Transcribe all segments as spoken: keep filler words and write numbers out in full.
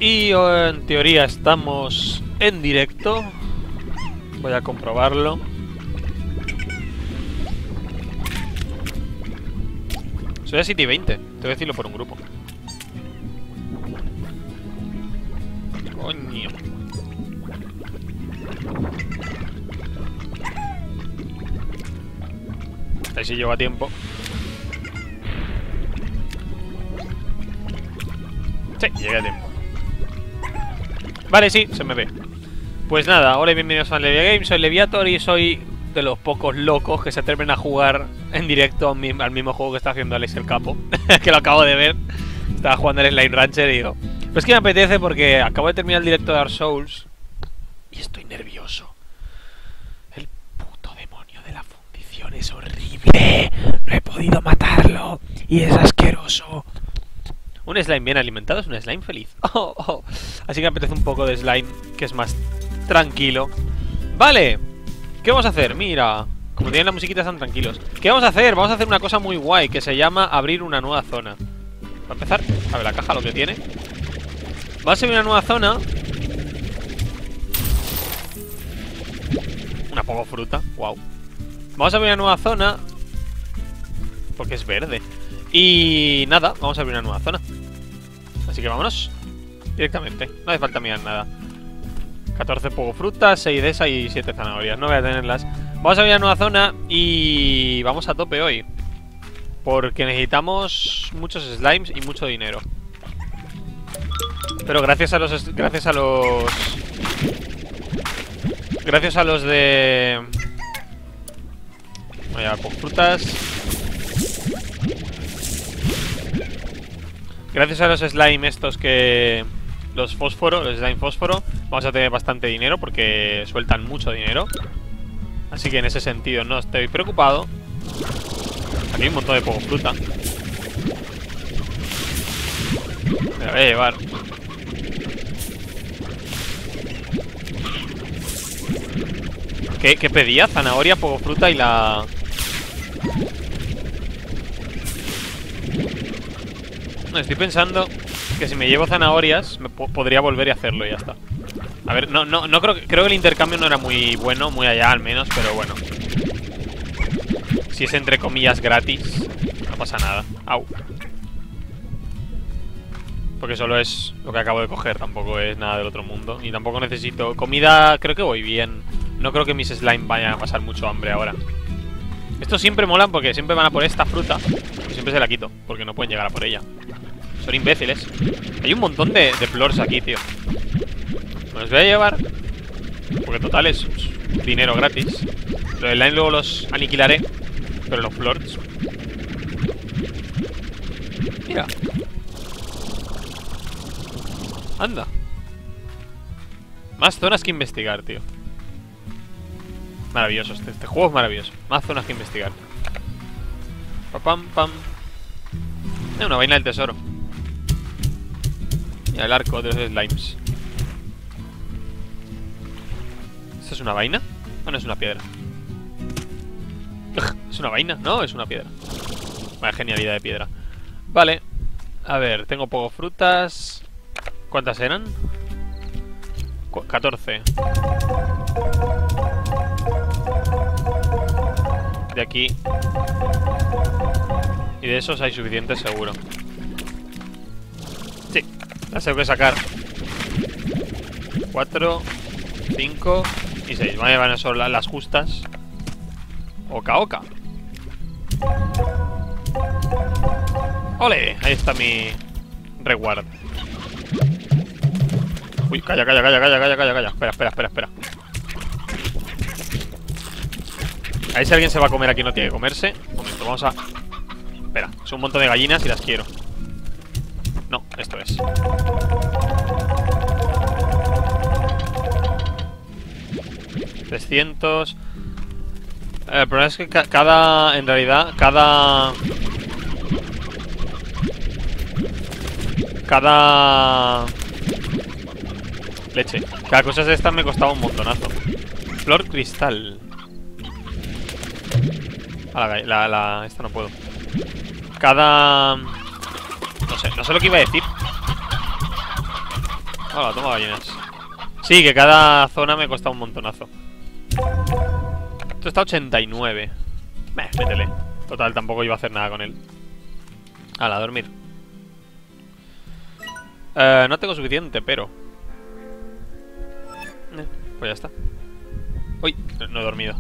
Y en teoría estamos en directo. Voy a comprobarlo. Soy a siete y veinte. Te voy a decirlo por un grupo. Coño. Ahí sí lleva tiempo. Sí, llegué a tiempo. Vale, sí, se me ve. Pues nada, hola y bienvenidos a Levia Games. Soy Leviator y soy de los pocos locos que se atreven a jugar en directo al mismo juego que está haciendo Alex el Capo. Que lo acabo de ver. Estaba jugando el Slime Rancher y digo... Pues que me apetece porque acabo de terminar el directo de Dark Souls y estoy nervioso. El puto demonio de la fundición es horrible. No he podido matarlo y es asqueroso. Un slime bien alimentado es un slime feliz. Oh, oh. Así que me apetece un poco de slime que es más tranquilo. Vale, ¿qué vamos a hacer? Mira, como tienen la musiquita están tranquilos. ¿Qué vamos a hacer? Vamos a hacer una cosa muy guay que se llama abrir una nueva zona. Para empezar, a ver la caja lo que tiene. Va a ser una nueva zona. Una poco fruta, wow. Vamos a abrir una nueva zona porque es verde. Y nada, vamos a abrir una nueva zona. Así que vámonos directamente, no hace falta mirar nada. Catorce poco frutas, seis de esas y siete zanahorias. No voy a tenerlas. Vamos a abrir una nueva zona y vamos a tope hoy porque necesitamos muchos slimes y mucho dinero. Pero gracias a los... Gracias a los... Gracias a los de... Voy a por frutas. Gracias a los slime estos que... Los fósforo, los slime fósforo, vamos a tener bastante dinero porque sueltan mucho dinero. Así que en ese sentido no estoy preocupado. Aquí hay un montón de poco fruta. Me la voy a llevar. ¿Qué, qué pedía? Zanahoria, poco fruta y la... No, estoy pensando que si me llevo zanahorias me po podría volver y hacerlo y ya está. A ver, no, no, no creo que... Creo que el intercambio no era muy bueno, muy allá al menos, pero bueno. Si es entre comillas gratis, no pasa nada. Au. Porque solo es lo que acabo de coger, tampoco es nada del otro mundo. Y tampoco necesito... Comida, creo que voy bien. No creo que mis slime vayan a pasar mucho hambre ahora. Estos siempre molan porque siempre van a por esta fruta y siempre se la quito, porque no pueden llegar a por ella. Son imbéciles. Hay un montón de, de flores aquí, tío. Me los voy a llevar porque total es dinero gratis. Los slime luego los aniquilaré, pero los flores... Mira. Anda. Más zonas que investigar, tío. Maravilloso, este, este juego es maravilloso. Más zonas que investigar. Pa pam pam. Es una vaina del tesoro. Y el arco de los slimes. ¿Esto es una vaina? ¿O no es una piedra? ¿Es una vaina? No, es una piedra. Vaya genialidad de piedra. Vale. A ver, tengo poco frutas. ¿Cuántas eran? catorce. De aquí. Y de esos hay suficientes seguro. Sí, las tengo que sacar. Cuatro, cinco y seis. Vale, van a ser las justas. Oca, oca. ¡Ole! Ahí está mi reward. Uy, calla, calla, calla, calla, calla, calla, calla. Espera, espera, espera, espera. A ver si alguien se va a comer aquí, no tiene que comerse. Un momento, vamos a... Espera, son un montón de gallinas y las quiero. No, esto es. trescientos. El problema es que ca cada... En realidad, cada... Cada... Leche. Cada cosa de estas me costaba un montonazo. Flor cristal. Ah, la, la, la... Esta no puedo. Cada... No sé, no sé lo que iba a decir. Hola, toma gallinas. Sí, que cada zona me cuesta un montonazo. Esto está a ochenta y nueve. Meh, métele. Total, tampoco iba a hacer nada con él. Hala, a dormir. Eh, no tengo suficiente, pero... Eh, pues ya está. Uy, no, no he dormido.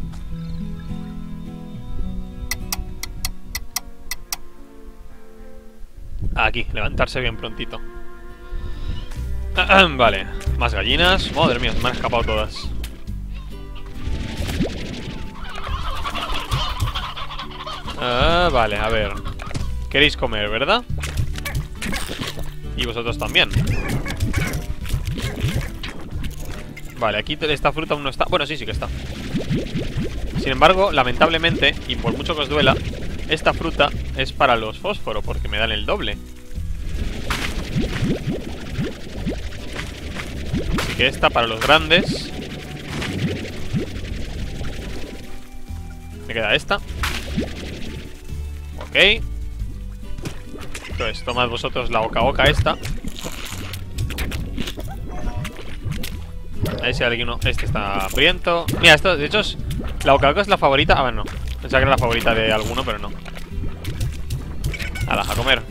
Aquí, levantarse bien prontito. Vale, más gallinas. Madre mía, se me han escapado todas. Ah, vale, a ver. Queréis comer, ¿verdad? Y vosotros también. Vale, aquí esta fruta aún no está. Bueno, sí, sí que está. Sin embargo, lamentablemente, y por mucho que os duela, esta fruta es para los fósforos, porque me dan el doble. Así que esta para los grandes. Me queda esta. Ok. Entonces, tomad vosotros la oca oca esta. Ahí si hay alguno. Este está hambriento. Mira, esto, de hecho, es, la oca oca es la favorita. Ah, bueno, no. Pensaba que era la favorita de alguno, pero no. Hala, a comer.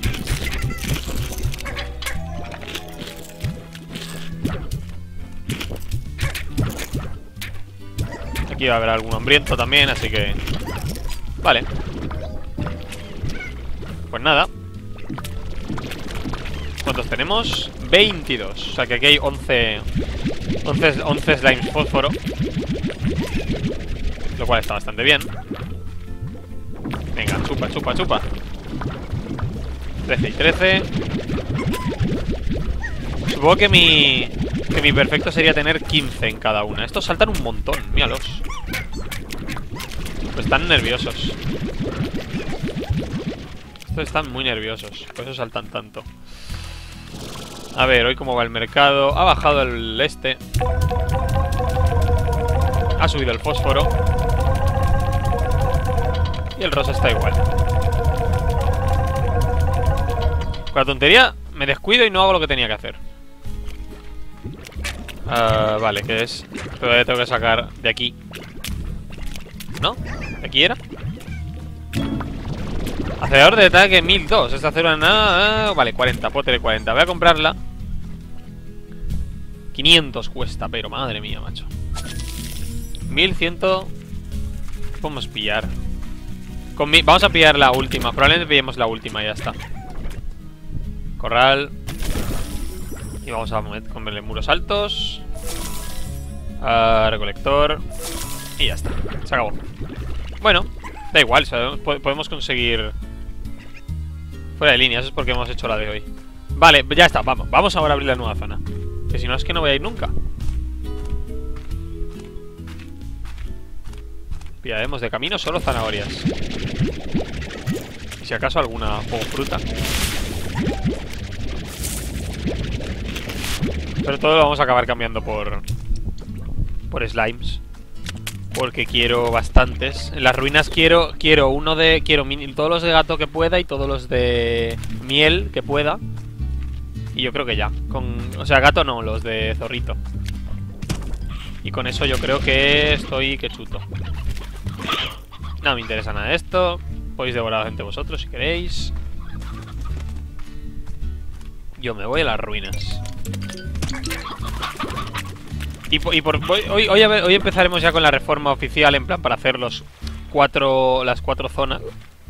Aquí va a haber algún hambriento también, así que... Vale. Pues nada. ¿Cuántos tenemos? veintidós. O sea que aquí hay once once, once slimes fósforo, lo cual está bastante bien. Venga, chupa, chupa, chupa. trece y trece. Supongo que mi... Que mi perfecto sería tener quince en cada una. Estos saltan un montón, míralos. Pues están nerviosos. Estos están muy nerviosos, por eso saltan tanto. A ver, hoy cómo va el mercado. Ha bajado el este. Ha subido el fósforo. Y el rosa está igual. Con la tontería me descuido y no hago lo que tenía que hacer. Uh, vale, ¿qué es? Todavía tengo que sacar de aquí. ¿No? ¿De aquí era? Acelerador de ataque mil dos. Esta cero nada. Vale, cuarenta, pote de cuarenta. Voy a comprarla. quinientos cuesta, pero madre mía, macho. mil cien. Podemos pillar. Con mi... Vamos a pillar la última. Probablemente pillemos la última y ya está. Corral. Y vamos a comerle muros altos. Uh, recolector. Y ya está. Se acabó. Bueno, da igual. ¿Sabes? Podemos conseguir... Fuera de línea, eso es porque hemos hecho la de hoy. Vale, ya está, vamos. Vamos ahora a abrir la nueva zona. Que si no es que no voy a ir nunca. Pillaremos de camino solo zanahorias. Y si acaso alguna o fruta. Pero todo lo vamos a acabar cambiando por... Por slimes. Porque quiero bastantes. En las ruinas quiero quiero uno de... Quiero todos los de gato que pueda y todos los de miel que pueda. Y yo creo que ya. Con, o sea, gato no, los de zorrito. Y con eso yo creo que estoy que chuto. No me interesa nada de esto. Podéis devorar entre vosotros si queréis. Yo me voy a las ruinas. Y, por, y por, hoy, hoy, hoy, hoy empezaremos ya con la reforma oficial, en plan para hacer los cuatro, las cuatro zonas.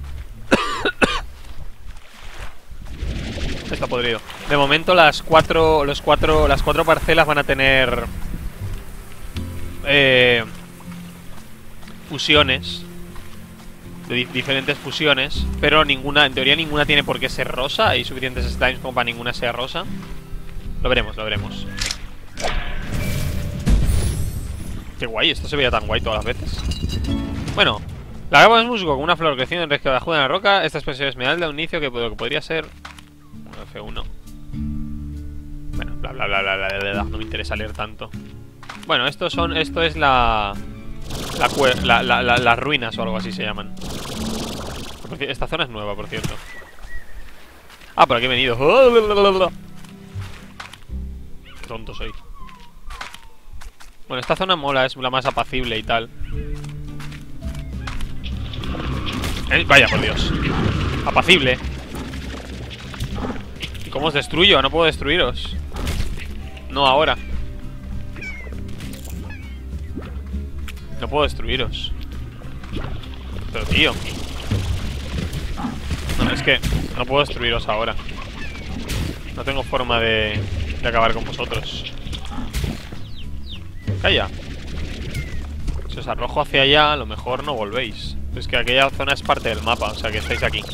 Está podrido. De momento las cuatro, los cuatro, las cuatro parcelas van a tener eh, fusiones, de di diferentes fusiones, pero ninguna, en teoría ninguna tiene por qué ser rosa. Hay suficientes slimes como para ninguna sea rosa. Lo veremos, lo veremos. Qué guay, esto se veía tan guay todas las veces. Bueno, la gama es musgo con una flor creciendo en resque de ajuda en la roca. Esta expresión esmeralda, un inicio que, lo que podría ser un F uno. Bueno, bla bla bla bla bla bla bla. No me interesa leer tanto. Bueno, estos son, esto es la la, la, la, la las ruinas o algo así se llaman. Esta zona es nueva, por cierto. Ah, por aquí he venido. tonto soy. Bueno, esta zona mola, es la más apacible y tal. Eh, vaya, por Dios. Apacible. ¿Y cómo os destruyo? No puedo destruiros. No ahora. No puedo destruiros. Pero tío. No, es que no puedo destruiros ahora. No tengo forma de, de acabar con vosotros. Calla. Si os arrojo hacia allá, a lo mejor no volvéis. Es que aquella zona es parte del mapa, o sea que estáis aquí.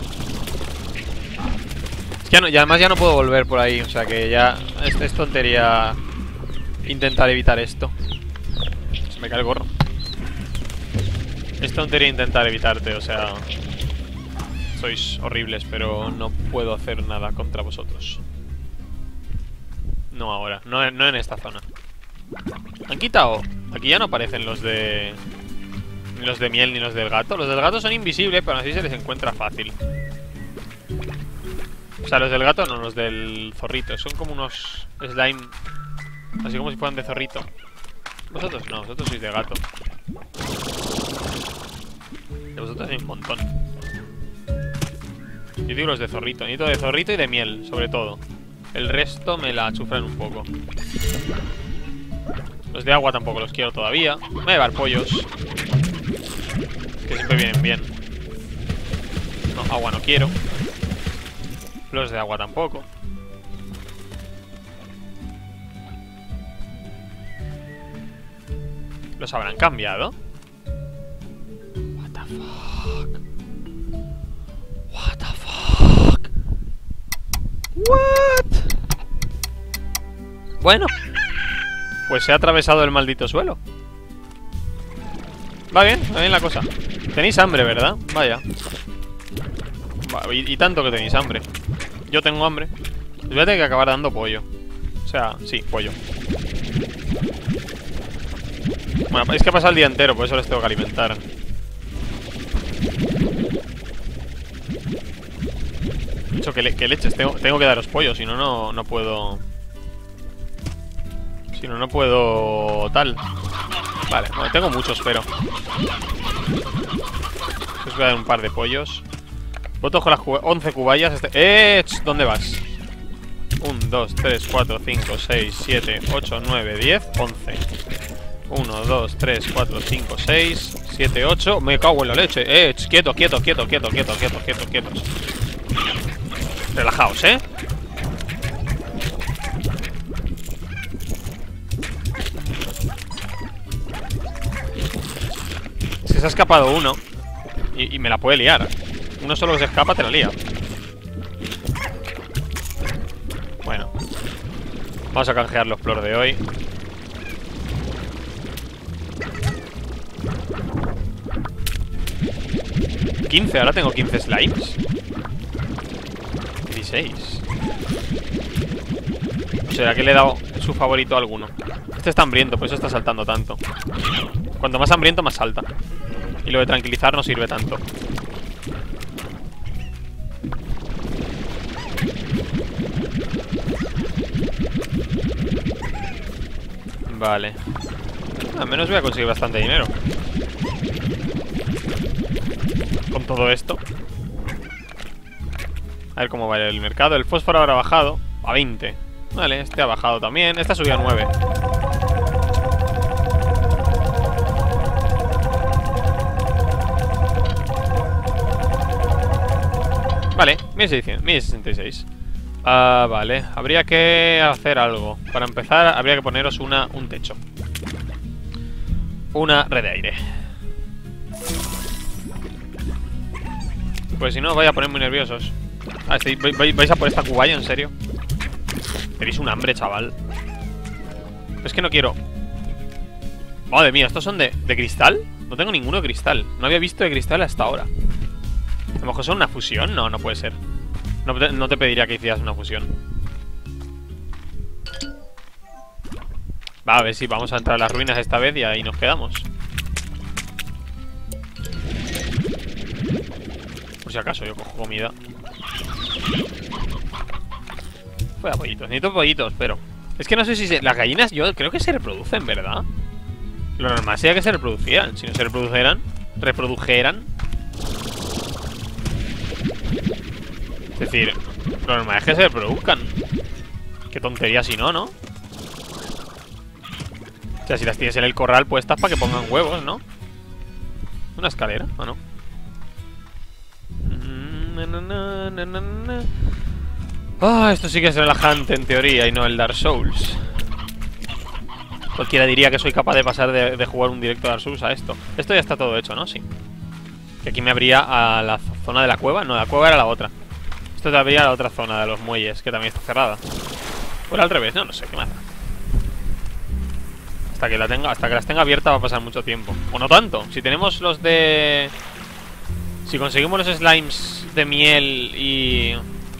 Es que ya no, y además ya no puedo volver por ahí, o sea que ya es, es tontería intentar evitar esto. Se me cae el gorro. Es tontería intentar evitarte, o sea... Sois horribles, pero no puedo hacer nada contra vosotros. No ahora, no, no en esta zona. Han quitado... Aquí ya no aparecen los de... Ni los de miel ni los del gato. Los del gato son invisibles, pero así se les encuentra fácil. O sea, los del gato no, los del zorrito. Son como unos slime, así como si fueran de zorrito. Vosotros no, vosotros sois de gato. De vosotros hay un montón. Yo digo los de zorrito. Necesito de zorrito y de miel, sobre todo. El resto me la chufran un poco. Los de agua tampoco los quiero todavía. Me voy a llevar pollos, que siempre vienen bien. No, agua no quiero. Los de agua tampoco. ¿Los habrán cambiado? What the fuck? What the fuck? What? Bueno, pues se ha atravesado el maldito suelo. Va bien, va bien la cosa. Tenéis hambre, ¿verdad? Vaya. Va, y, y tanto que tenéis hambre. Yo tengo hambre. Les voy a tener que acabar dando pollo. O sea, sí, pollo. Bueno, es que pasa el día entero, por eso les tengo que alimentar. De hecho, que, le, que leches, tengo, tengo que daros pollo, si no, no, no puedo... Si no, no puedo... Tal. Vale, bueno, tengo muchos, pero... Os voy a dar un par de pollos. Voto con las once cubayas. Este... ¡Eh! ¿Dónde vas? uno, dos, tres, cuatro, cinco, seis, siete, ocho, nueve, diez, once. uno, dos, tres, cuatro, cinco, seis, siete, ocho. Me cago en la leche. ¡Eh! Quieto, quieto, quieto, quieto, quieto, quieto, quieto, quietos. Relajaos, ¿eh? Es que se ha escapado uno y, y me la puede liar. Uno solo que se escapa te la lía. Bueno, vamos a canjear los flores de hoy. quince, ahora tengo quince slimes. dieciséis. ¿O será que le he dado su favorito a alguno? Este está hambriento, por eso está saltando tanto. Cuanto más hambriento, más salta. Y lo de tranquilizar no sirve tanto. Vale. Al menos voy a conseguir bastante dinero con todo esto. A ver cómo va el mercado. El fósforo ahora ha bajado a veinte. Vale, este ha bajado también. Este ha subido a nueve. Vale, mil seiscientos, mil sesenta y seis. Ah, vale. Habría que hacer algo. Para empezar, habría que poneros una, un techo. Una red de aire. Pues si no, vais a poner muy nerviosos. Ah, este, ¿vais a por esta cubaya, en serio? Tenéis un hambre, chaval. Es que no quiero. Madre mía, ¿estos son de, de cristal? No tengo ninguno de cristal. No había visto de cristal hasta ahora. A lo mejor son una fusión. No, no puede ser. No te, no te pediría que hicieras una fusión. Va, a ver si vamos a entrar a las ruinas esta vez y ahí nos quedamos. Por si acaso yo cojo comida. Fuera pollitos, necesito pollitos, pero Es que no sé si se... Las gallinas yo creo que se reproducen, ¿verdad? Lo normal sería que se reproducieran. Si no se reprodujeran, reprodujeran. Es decir, lo normal es que se reproduzcan. Qué tontería si no, ¿no? O sea, si las tienes en el corral puestas para que pongan huevos, ¿no? ¿Una escalera o no? Ah, esto sí que es relajante en teoría y no el Dark Souls. Cualquiera diría que soy capaz de pasar de, de jugar un directo Dark Souls a esto. Esto ya está todo hecho, ¿no? Sí. Que aquí me abría a la zona de la cueva. No, la cueva era la otra. Esto te abría a la otra zona de los muelles, que también está cerrada. O era al revés, no, no sé, qué más. Hasta que la tenga, hasta que las tenga abiertas va a pasar mucho tiempo. O no tanto. Si tenemos los de... Si conseguimos los slimes de miel y...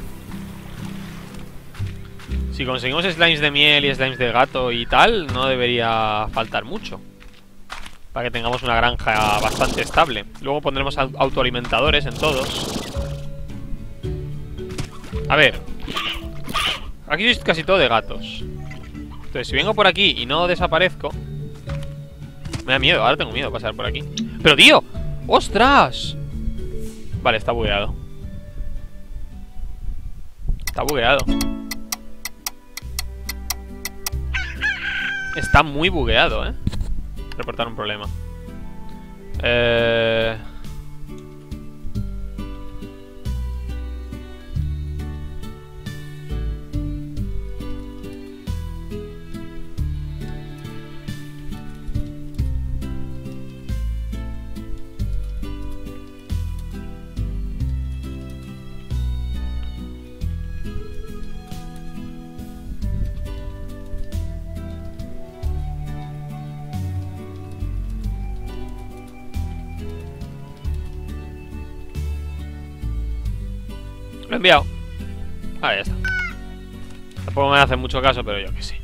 Si conseguimos slimes de miel y slimes de gato y tal, no debería faltar mucho. Para que tengamos una granja bastante estable. Luego pondremos autoalimentadores en todos. A ver. Aquí es casi todo de gatos. Entonces, si vengo por aquí y no desaparezco... Me da miedo, ahora tengo miedo de pasar por aquí. ¡Pero, tío! ¡Ostras! Vale, está bugueado. Está bugueado. Está muy bugueado, ¿eh? Reportar un problema. Eh... Lo he enviado. Ah, ya está. Tampoco me hace mucho caso, pero yo que sé.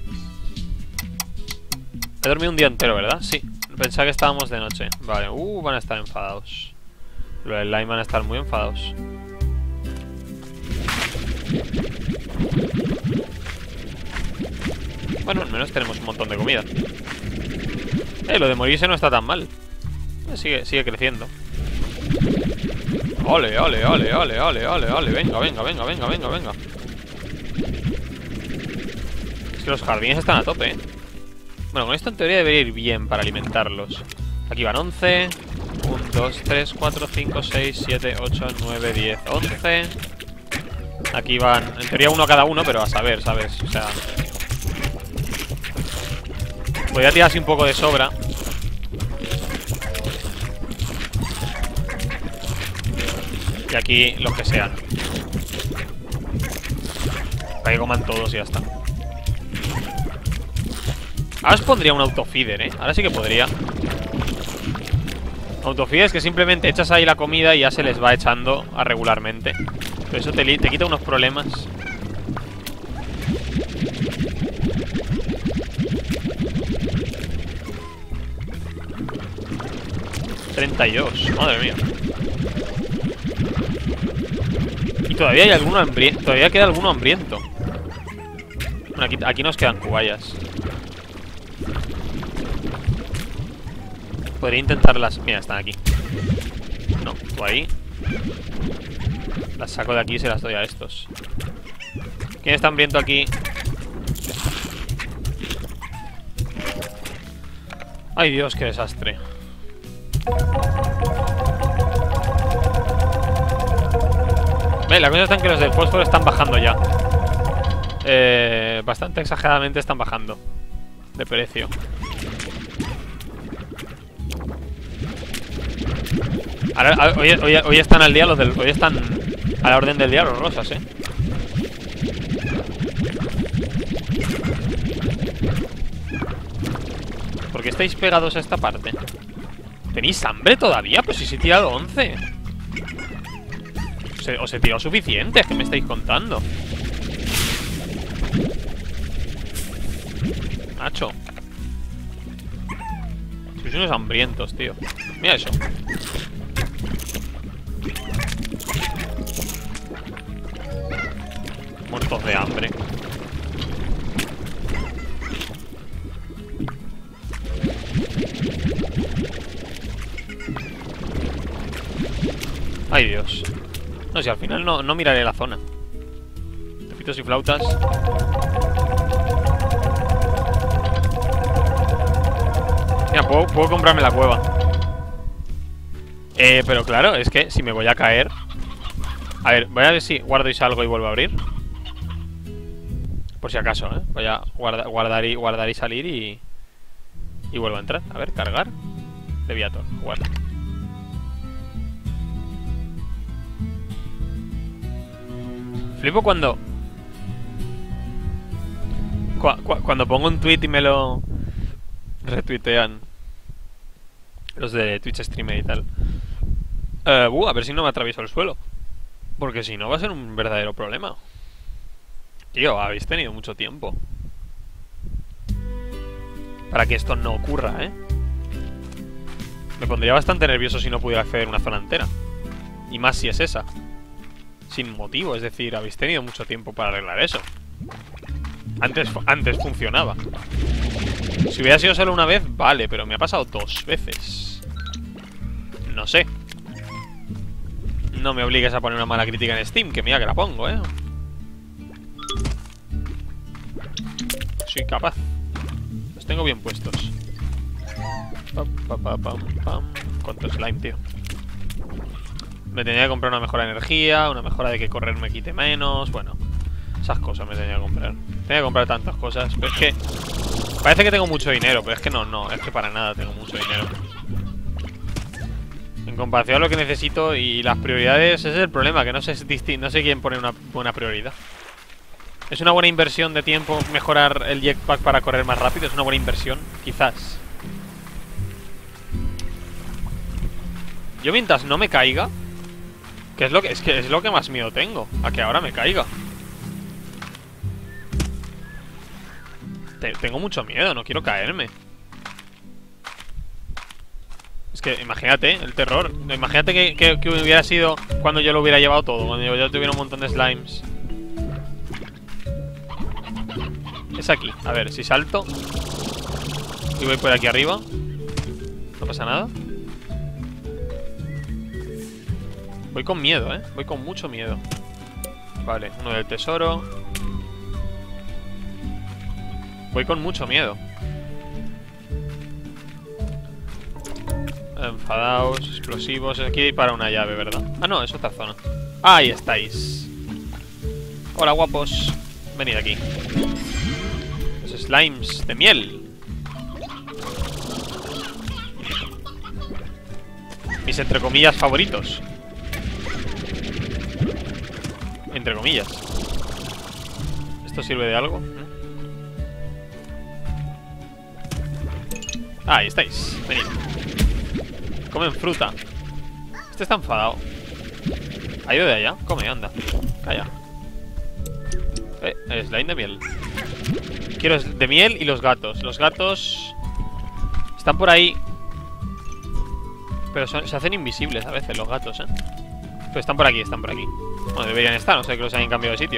He dormido un día entero, ¿verdad? Sí. Pensaba que estábamos de noche. Vale. Uh, van a estar enfadados. Los del Lime van a estar muy enfadados. Bueno, al menos tenemos un montón de comida. Eh, lo de morirse no está tan mal. Eh, sigue, sigue creciendo. Ole, ole, ole, ole, ole, ole, ole. Venga, venga, venga, venga, venga, venga. Es que los jardines están a tope, ¿eh? Bueno, con esto en teoría debería ir bien para alimentarlos. Aquí van once. uno, dos, tres, cuatro, cinco, seis, siete, ocho, nueve, diez, once. Aquí van, en teoría uno cada uno, pero a saber, ¿sabes? O sea... Podría tirar así un poco de sobra. Y aquí los que sean. Para que coman todos y ya está. Ahora os pondría un autofeeder, ¿eh? Ahora sí que podría. Autofeeder es que simplemente echas ahí la comida y ya se les va echando a regularmente. Pero eso te, te quita unos problemas. treinta y dos, madre mía. Y todavía hay alguno hambriento. Todavía queda alguno hambriento. Bueno, aquí, aquí nos quedan cubayas. Podría intentarlas. Mira, están aquí. No, tú ahí. Las saco de aquí y se las doy a estos. ¿Quién está hambriento aquí? Ay, Dios, qué desastre. Ve, la cosa está en que los del fósforo están bajando ya. Eh, bastante exageradamente están bajando de precio. Ahora, hoy, hoy, hoy están al día los del... Hoy están a la orden del día los rosas, eh. ¿Por qué estáis pegados a esta parte? ¿Tenéis hambre todavía? Pues si sí he tirado once. Os he, os he tirado suficiente, ¿qué me estáis contando? Nacho. Sois unos hambrientos, tío. Mira eso. Muertos de hambre. Ay, Dios. No, si al final no, no miraré la zona. Pitos y flautas. Mira, puedo, puedo comprarme la cueva. Eh, pero claro, es que si me voy a caer... A ver, voy a ver si guardo y salgo y vuelvo a abrir. Por si acaso, ¿eh? Voy a guarda, guardar, y, guardar y salir y... Y vuelvo a entrar. A ver, cargar. Leviator, jugar. Flipo cuando... Cu cu cuando pongo un tweet y me lo... retuitean. Los de Twitch Streamer y tal. Uh, uh, a ver si no me atravieso el suelo. Porque si no va a ser un verdadero problema. Tío, habéis tenido mucho tiempo para que esto no ocurra, ¿eh? Me pondría bastante nervioso si no pudiera acceder a una zona entera. Y más si es esa. Sin motivo, es decir, habéis tenido mucho tiempo para arreglar eso. Antes, antes funcionaba. Si hubiera sido solo una vez, vale, pero me ha pasado dos veces. No sé. No me obligues a poner una mala crítica en Steam, que mira que la pongo, ¿eh? Soy capaz. Los tengo bien puestos. Pam, pam, pam, pam, pam. ¿Cuánto slime, tío? Me tenía que comprar una mejora de energía, una mejora de que correr me quite menos. Bueno, esas cosas me tenía que comprar. Tenía que comprar tantas cosas. Pero es que... Parece que tengo mucho dinero, pero es que no, no. Es que para nada tengo mucho dinero. En comparación a lo que necesito y las prioridades, ese es el problema, que no sé, no sé quién pone una buena prioridad. ¿Es una buena inversión de tiempo mejorar el jetpack para correr más rápido? ¿Es una buena inversión? Quizás. Yo mientras no me caiga, que es lo que es que es lo que más miedo tengo, a que ahora me caiga. Te, tengo mucho miedo, no quiero caerme. Es que imagínate el terror. Imagínate que, que, que hubiera sido cuando yo lo hubiera llevado todo, cuando yo, yo tuviera un montón de slimes. Es aquí, a ver, si salto y voy por aquí arriba, no pasa nada. Voy con miedo, eh, voy con mucho miedo. Vale, uno del tesoro. Voy con mucho miedo. Enfadaos, explosivos. Aquí hay para una llave, ¿verdad? Ah, no, es otra zona. Ahí estáis. Hola, guapos. Venid aquí. Los slimes de miel. Mis entre comillas favoritos. Entre comillas. ¿Esto sirve de algo? Ah, ahí estáis. Venid. Comen fruta. Este está enfadado. ¿Ha ido de allá? Come, anda. Calla. Eh, el slime de miel. Quiero de miel y los gatos. Los gatos están por ahí, pero son, se hacen invisibles a veces los gatos, ¿eh? Pero están por aquí, están por aquí. Bueno, deberían estar, no sé que los hayan cambiado de sitio.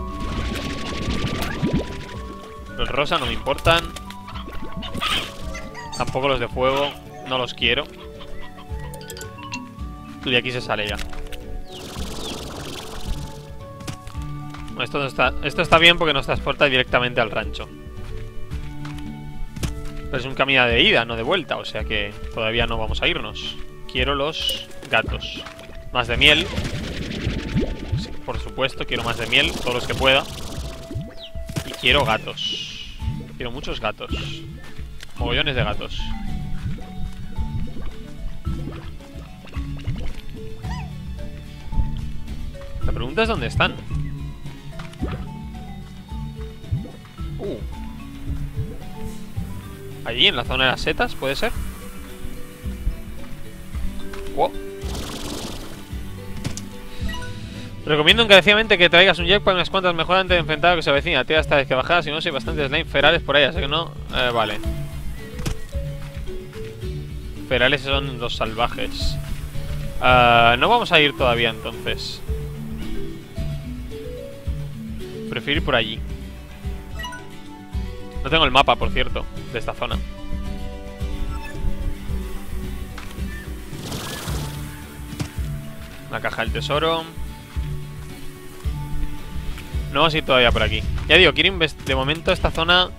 Los rosa no me importan. Tampoco los de fuego. No los quiero. Y de aquí se sale ya. Bueno, esto, no está, esto está bien porque nos transporta directamente al rancho. Pero es un camino de ida, no de vuelta. O sea que todavía no vamos a irnos. Quiero los gatos. Más de miel. Sí, por supuesto, quiero más de miel. Todos los que pueda. Y quiero gatos. Quiero muchos gatos. Mogollones de gatos. La pregunta es dónde están. Uh. Allí, en la zona de las setas, ¿puede ser? Wow. Recomiendo encarecidamente que traigas un jetpack unas cuantas mejoras antes de enfrentar a lo que se avecina. Tío, hasta vez que bajadas, si no, si hay bastantes slime ferales por ahí, así que no. Eh, vale. Ferales son los salvajes. Uh, no vamos a ir todavía entonces. Prefiero ir por allí. No tengo el mapa, por cierto, de esta zona. La caja del tesoro. No vamos a ir todavía por aquí. Ya digo, quiero investigar. De momento esta zona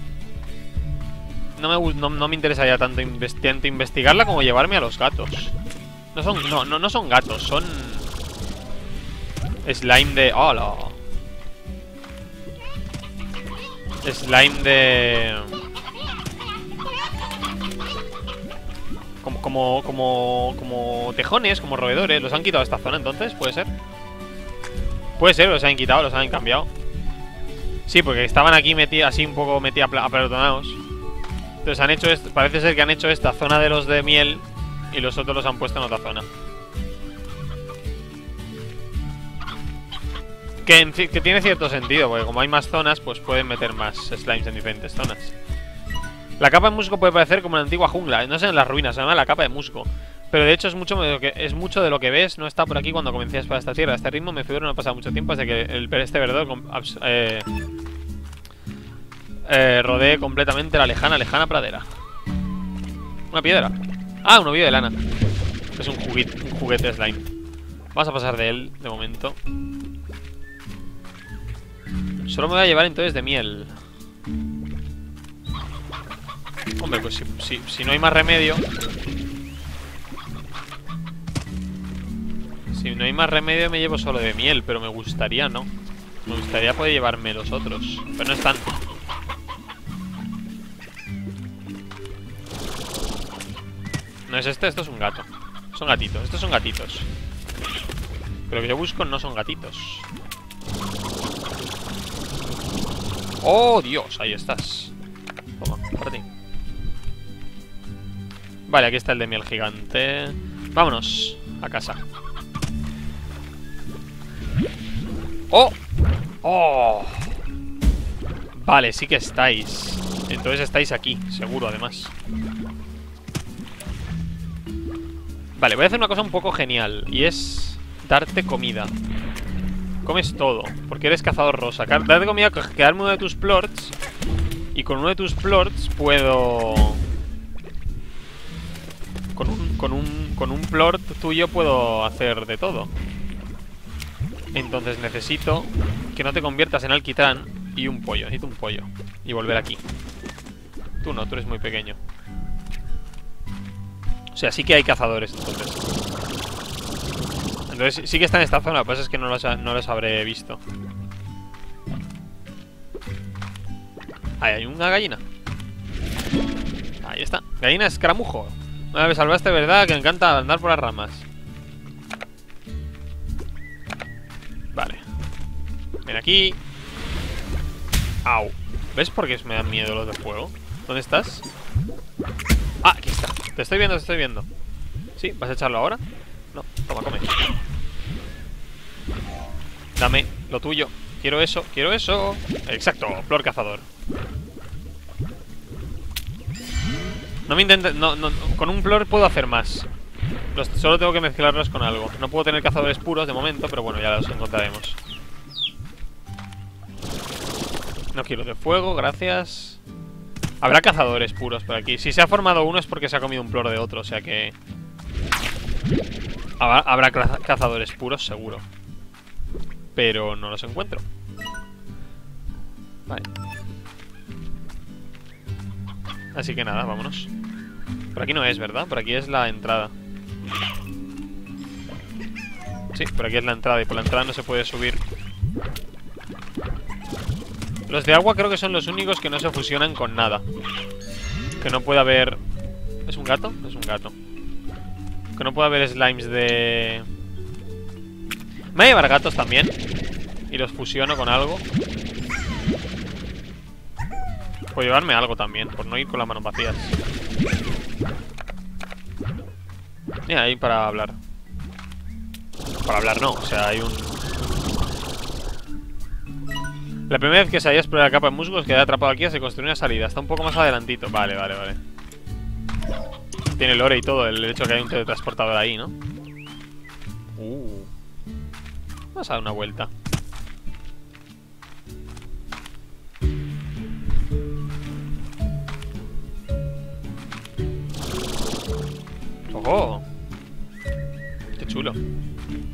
no me, no, no me interesa ya tanto, investi tanto investigarla como llevarme a los gatos. No son, no, no, no son gatos, son slime de... ¡Hola! Slime de... Como, como, como, como tejones, como roedores. ¿Los han quitado de esta zona entonces? ¿Puede ser? Puede ser, los han quitado, los han cambiado. Sí, porque estaban aquí metidos, así un poco metidos apelotonados. Entonces han hecho esto, parece ser que han hecho esta zona de los de miel y los otros los han puesto en otra zona. Que, en, que tiene cierto sentido, porque como hay más zonas, pues pueden meter más slimes en diferentes zonas. La capa de musgo puede parecer como una antigua jungla. No sé, en las ruinas, se llama la capa de musgo. Pero de hecho es mucho de lo que, es mucho de lo que ves. No está por aquí cuando comencé a explorar esta tierra. A este ritmo me figuro no ha pasado mucho tiempo hasta que el, este verdor eh, eh, rodee completamente la lejana, lejana pradera. Una piedra. Ah, un ovillo de lana. Es un juguete, un juguete de slime. Vamos a pasar de él, de momento. Solo me voy a llevar entonces de miel. Hombre, pues si, si, si no hay más remedio. Si no hay más remedio me llevo solo de miel. Pero me gustaría, ¿no? Me gustaría poder llevarme los otros. Pero no están. No es este, esto es un gato. Son gatitos, estos son gatitos. Pero lo que yo busco no son gatitos. ¡Oh, Dios! Ahí estás. Toma, para ti. Vale, aquí está el de miel gigante. Vámonos a casa. ¡Oh! ¡Oh! Vale, sí que estáis. Entonces estáis aquí, seguro, además. Vale, voy a hacer una cosa un poco genial. Y es darte comida. Comes todo, porque eres cazador rosa. Darte comida, quedarme uno de tus plorts. Y con uno de tus plorts puedo... Con un, con un, con un plort tuyo puedo hacer de todo. Entonces necesito que no te conviertas en alquitrán. Y un pollo, necesito un pollo. Y volver aquí. Tú no, tú eres muy pequeño. O sea, sí que hay cazadores, entonces. Entonces sí que está en esta zona. Lo que pasa es que no los, no los habré visto. Ahí hay una gallina. Ahí está, gallina escaramujo. Una vez salvaste, ¿verdad? Que me encanta andar por las ramas. Vale. Ven aquí. Au. ¿Ves por qué me dan miedo los de fuego? ¿Dónde estás? Ah, aquí está. Te estoy viendo, te estoy viendo. ¿Sí? ¿Vas a echarlo ahora? No, toma, come. Dame lo tuyo. Quiero eso, quiero eso. Exacto, flor cazador. No me intentes... No, no, con un flor puedo hacer más. Los, solo tengo que mezclarlos con algo. No puedo tener cazadores puros de momento, pero bueno, ya los encontraremos. No quiero de fuego, gracias. Habrá cazadores puros por aquí. Si se ha formado uno es porque se ha comido un flor de otro, o sea que... Habrá, habrá cazadores puros, seguro. Pero no los encuentro. Vale. Así que nada, vámonos. Por aquí no es, ¿verdad? Por aquí es la entrada. Sí, por aquí es la entrada. Y por la entrada no se puede subir. Los de agua creo que son los únicos que no se fusionan con nada. Que no puede haber... ¿Es un gato? Es un gato. Que no puede haber slimes de... Me voy a llevar gatos también. Y los fusiono con algo. Puedo llevarme algo también, por no ir con las manos vacías. Mira, ahí para hablar. Para hablar no, o sea, hay un... La primera vez que se haya explorado la capa de musgos, queda atrapado aquí, se construye una salida. Está un poco más adelantito. Vale, vale, vale. Tiene lore y todo, el hecho de que hay un teletransportador ahí, ¿no? Uh. Vamos a dar una vuelta. ¡Oh! ¡Qué chulo!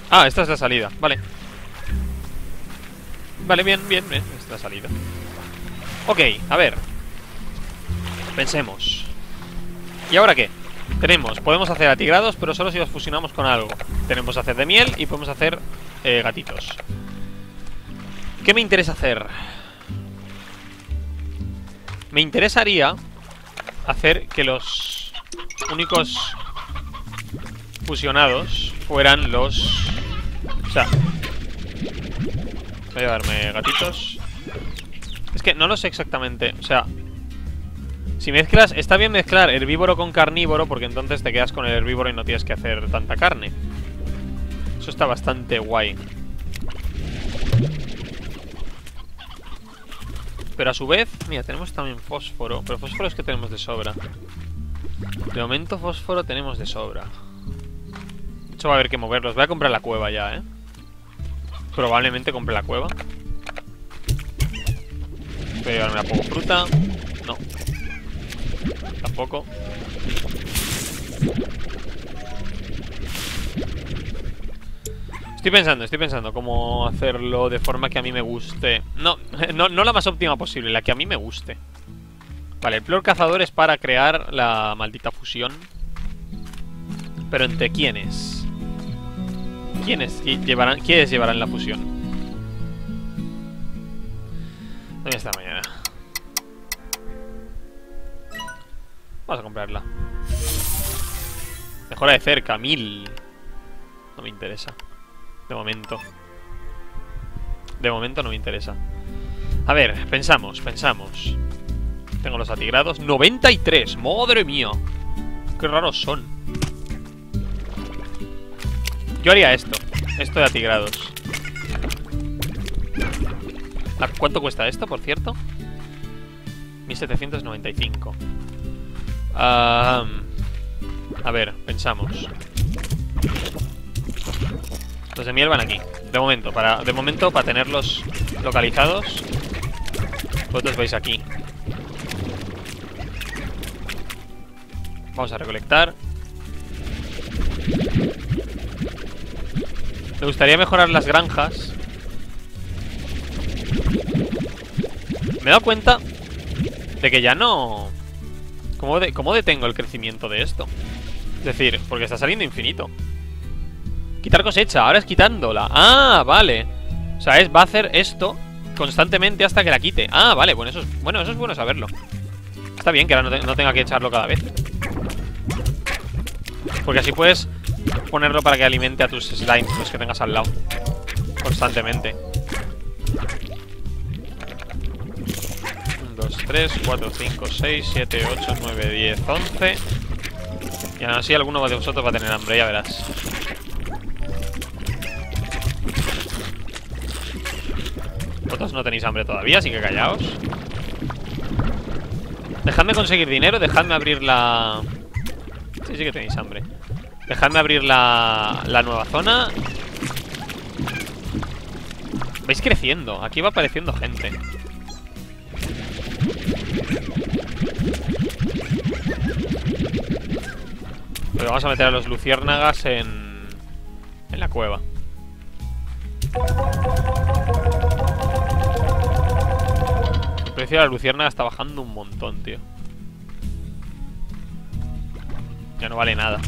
Ah, esta es la salida, vale. Vale, bien, bien, bien. Esta es la salida. Ok, a ver. Pensemos. ¿Y ahora qué? Tenemos, podemos hacer atigrados, pero solo si los fusionamos con algo. Tenemos hacer de miel y podemos hacer eh, gatitos. ¿Qué me interesa hacer? Me interesaría hacer que los únicos fusionados fueran los... O sea, voy a llevarme gatitos. Es que no lo sé exactamente. O sea, si mezclas... Está bien mezclar herbívoro con carnívoro, porque entonces te quedas con el herbívoro y no tienes que hacer tanta carne. Eso está bastante guay. Pero a su vez... Mira, tenemos también fósforo. Pero fósforo es que tenemos de sobra. De momento fósforo tenemos de sobra. De hecho va a haber que moverlos. Voy a comprar la cueva ya, ¿eh? Probablemente compre la cueva. Voy a llevarme a poco fruta. No. Tampoco. Estoy pensando, estoy pensando cómo hacerlo de forma que a mí me guste. No, no, no la más óptima posible, la que a mí me guste. Vale, el flor cazador es para crear la maldita fusión. Pero ¿entre quiénes? ¿Quiénes llevarán, ¿quiénes llevarán la fusión? ¿Dónde está mañana? Vamos a comprarla. Mejora de cerca, mil. No me interesa. De momento. De momento no me interesa. A ver, pensamos, pensamos. Tengo los atigrados. noventa y tres, madre mía. Qué raros son. Yo haría esto. Esto de atigrados. ¿Cuánto cuesta esto, por cierto? mil setecientos noventa y cinco. uh, A ver, pensamos. Los de miel van aquí. De momento, para, de momento, para tenerlos localizados. Vosotros vais aquí. Vamos a recolectar. Me gustaría mejorar las granjas. Me he dado cuenta de que ya no... ¿Cómo, de, ¿Cómo detengo el crecimiento de esto? Es decir, porque está saliendo infinito. Quitar cosecha, ahora es quitándola. Ah, vale. O sea, es, va a hacer esto constantemente hasta que la quite. Ah, vale, bueno, eso es bueno, eso es bueno saberlo. Está bien que ahora no, te, no tenga que echarlo cada vez. Porque así puedes ponerlo para que alimente a tus slimes, los que tengas al lado, constantemente. uno, dos, tres, cuatro, cinco, seis, siete, ocho, nueve, diez, once. Y aún así alguno de vosotros va a tener hambre, ya verás. Vosotros no tenéis hambre todavía, así que callaos. Dejadme conseguir dinero, dejadme abrir la... Sí, sí que tenéis hambre. Dejadme abrir la, la nueva zona. Vais creciendo, aquí va apareciendo gente. Pero vamos a meter a los luciérnagas en... en la cueva. El precio de la luciérnaga está bajando un montón, tío. Ya no vale nada.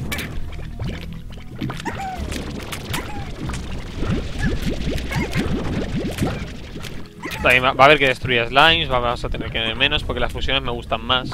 También va a haber que destruir slimes. Vamos a tener que tener menos porque las fusiones me gustan más.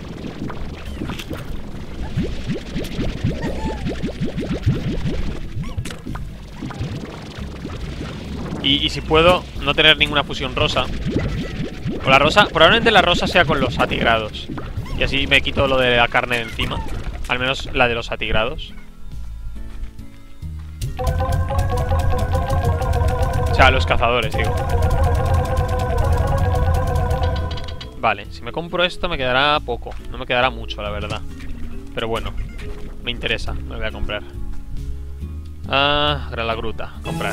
Y, y si puedo no tener ninguna fusión rosa. O la rosa, probablemente la rosa sea con los atigrados. Y así me quito lo de la carne de encima. Al menos la de los atigrados. O sea, los cazadores, digo. Vale, si me compro esto me quedará poco. No me quedará mucho, la verdad. Pero bueno, me interesa, me lo voy a comprar. Ah, la gruta, comprar.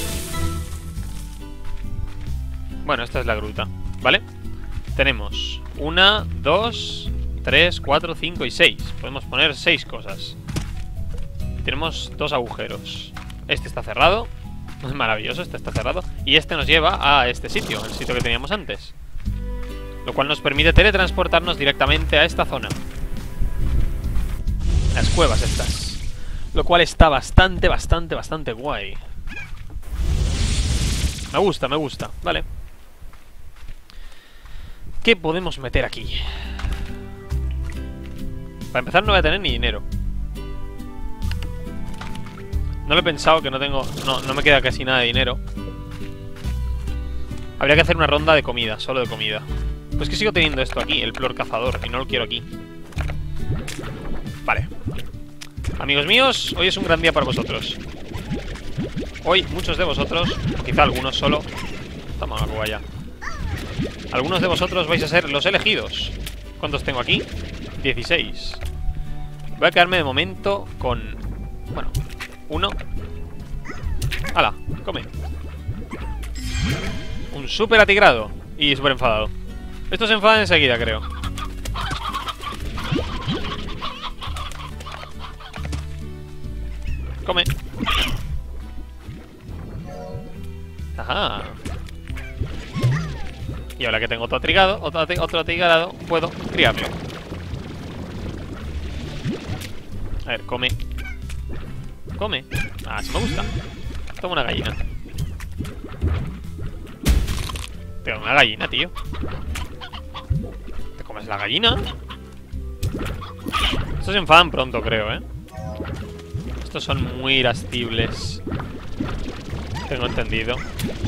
Bueno, esta es la gruta, ¿vale? Tenemos una, dos, tres, cuatro, cinco y seis. Podemos poner seis cosas. Y tenemos dos agujeros. Este está cerrado. Es maravilloso, este está cerrado. Y este nos lleva a este sitio, el sitio que teníamos antes. Lo cual nos permite teletransportarnos directamente a esta zona. Las cuevas estas. Lo cual está bastante, bastante, bastante guay. Me gusta, me gusta, vale. ¿Qué podemos meter aquí? Para empezar no voy a tener ni dinero. No lo he pensado, que no tengo... No, no me queda casi nada de dinero. Habría que hacer una ronda de comida, solo de comida. Pues que sigo teniendo esto aquí, el plor cazador, y no lo quiero aquí. Vale. Amigos míos, hoy es un gran día para vosotros. Hoy muchos de vosotros, o quizá algunos solo... Toma una cubaya. Algunos de vosotros vais a ser los elegidos. ¿Cuántos tengo aquí? dieciséis. Voy a quedarme de momento con... Bueno, uno. ¡Hala! Come. Un súper atigrado. Y súper enfadado. Estos se enfadan enseguida, creo. Come. Ajá. Y ahora que tengo otro atrigado, otro, otro atigrado, puedo criarlo. A ver, come. Come. Ah, sí me gusta. Toma una gallina. Tengo una gallina, tío. ¿Te comes la gallina? Estos se enfadan pronto, creo, ¿eh? Estos son muy irascibles. Tengo entendido.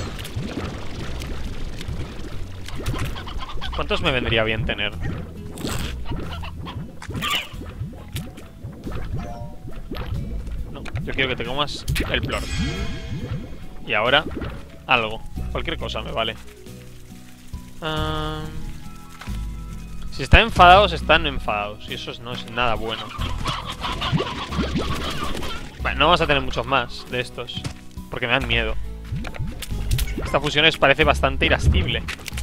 ¿Cuántos me vendría bien tener? No, yo quiero que te comas el plor. Y ahora, algo. Cualquier cosa me vale. Uh... Si están enfadados, están enfadados. Y eso no es nada bueno. Bueno, no vamos a tener muchos más de estos, porque me dan miedo. Esta fusión les parece bastante irascible.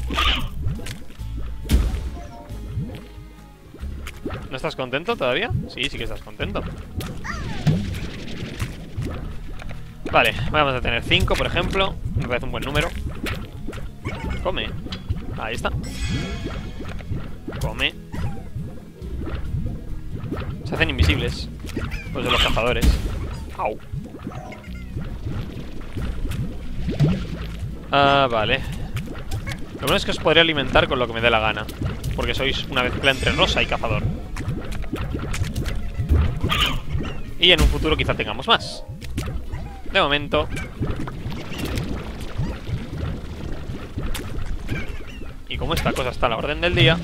¿No estás contento todavía? Sí, sí que estás contento. Vale, vamos a tener cinco, por ejemplo. Me parece un buen número. Come. Ahí está. Come. Se hacen invisibles los de los cazadores. Au. Ah, vale. Lo bueno es que os podré alimentar con lo que me dé la gana, porque sois una mezcla entre rosa y cazador. Y en un futuro quizá tengamos más. De momento... Y como esta cosa está a la orden del día...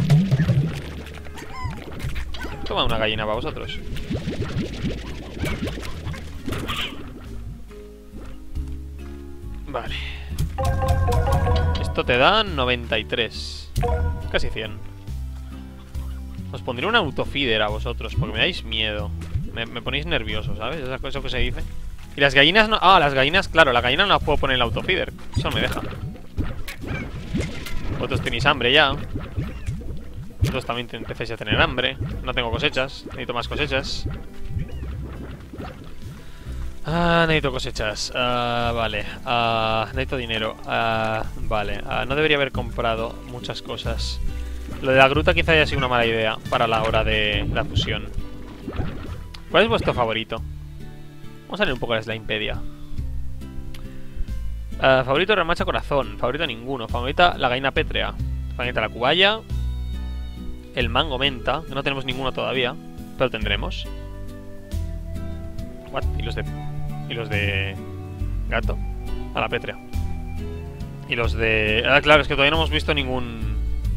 Toma una gallina para vosotros. Vale. Esto te da noventa y tres. Casi cien. Os pondré un autofeeder a vosotros, porque me dais miedo. Me, me ponéis nervioso, ¿sabes? Esa cosa que se dice. Y las gallinas no... Ah, las gallinas, claro, la gallina no las puedo poner en el autofeeder. Eso no me deja. Vosotros tenéis hambre ya. Vosotros también empecéis a tener hambre. No tengo cosechas, necesito más cosechas. Ah, necesito cosechas. Ah, vale. Ah, necesito dinero. Ah, vale. Ah, no debería haber comprado muchas cosas. Lo de la gruta quizá haya sido una mala idea para la hora de la fusión. ¿Cuál es vuestro favorito? Vamos a leer un poco la Slimepedia. Uh, favorito remacha corazón. Favorito ninguno. Favorita la gallina pétrea. Favorita la cubaya. El mango menta. Que no tenemos ninguno todavía, pero tendremos. What? ¿Y los de... ¿Y los de... gato? A la pétrea. Y los de... Ah, claro, es que todavía no hemos visto ningún...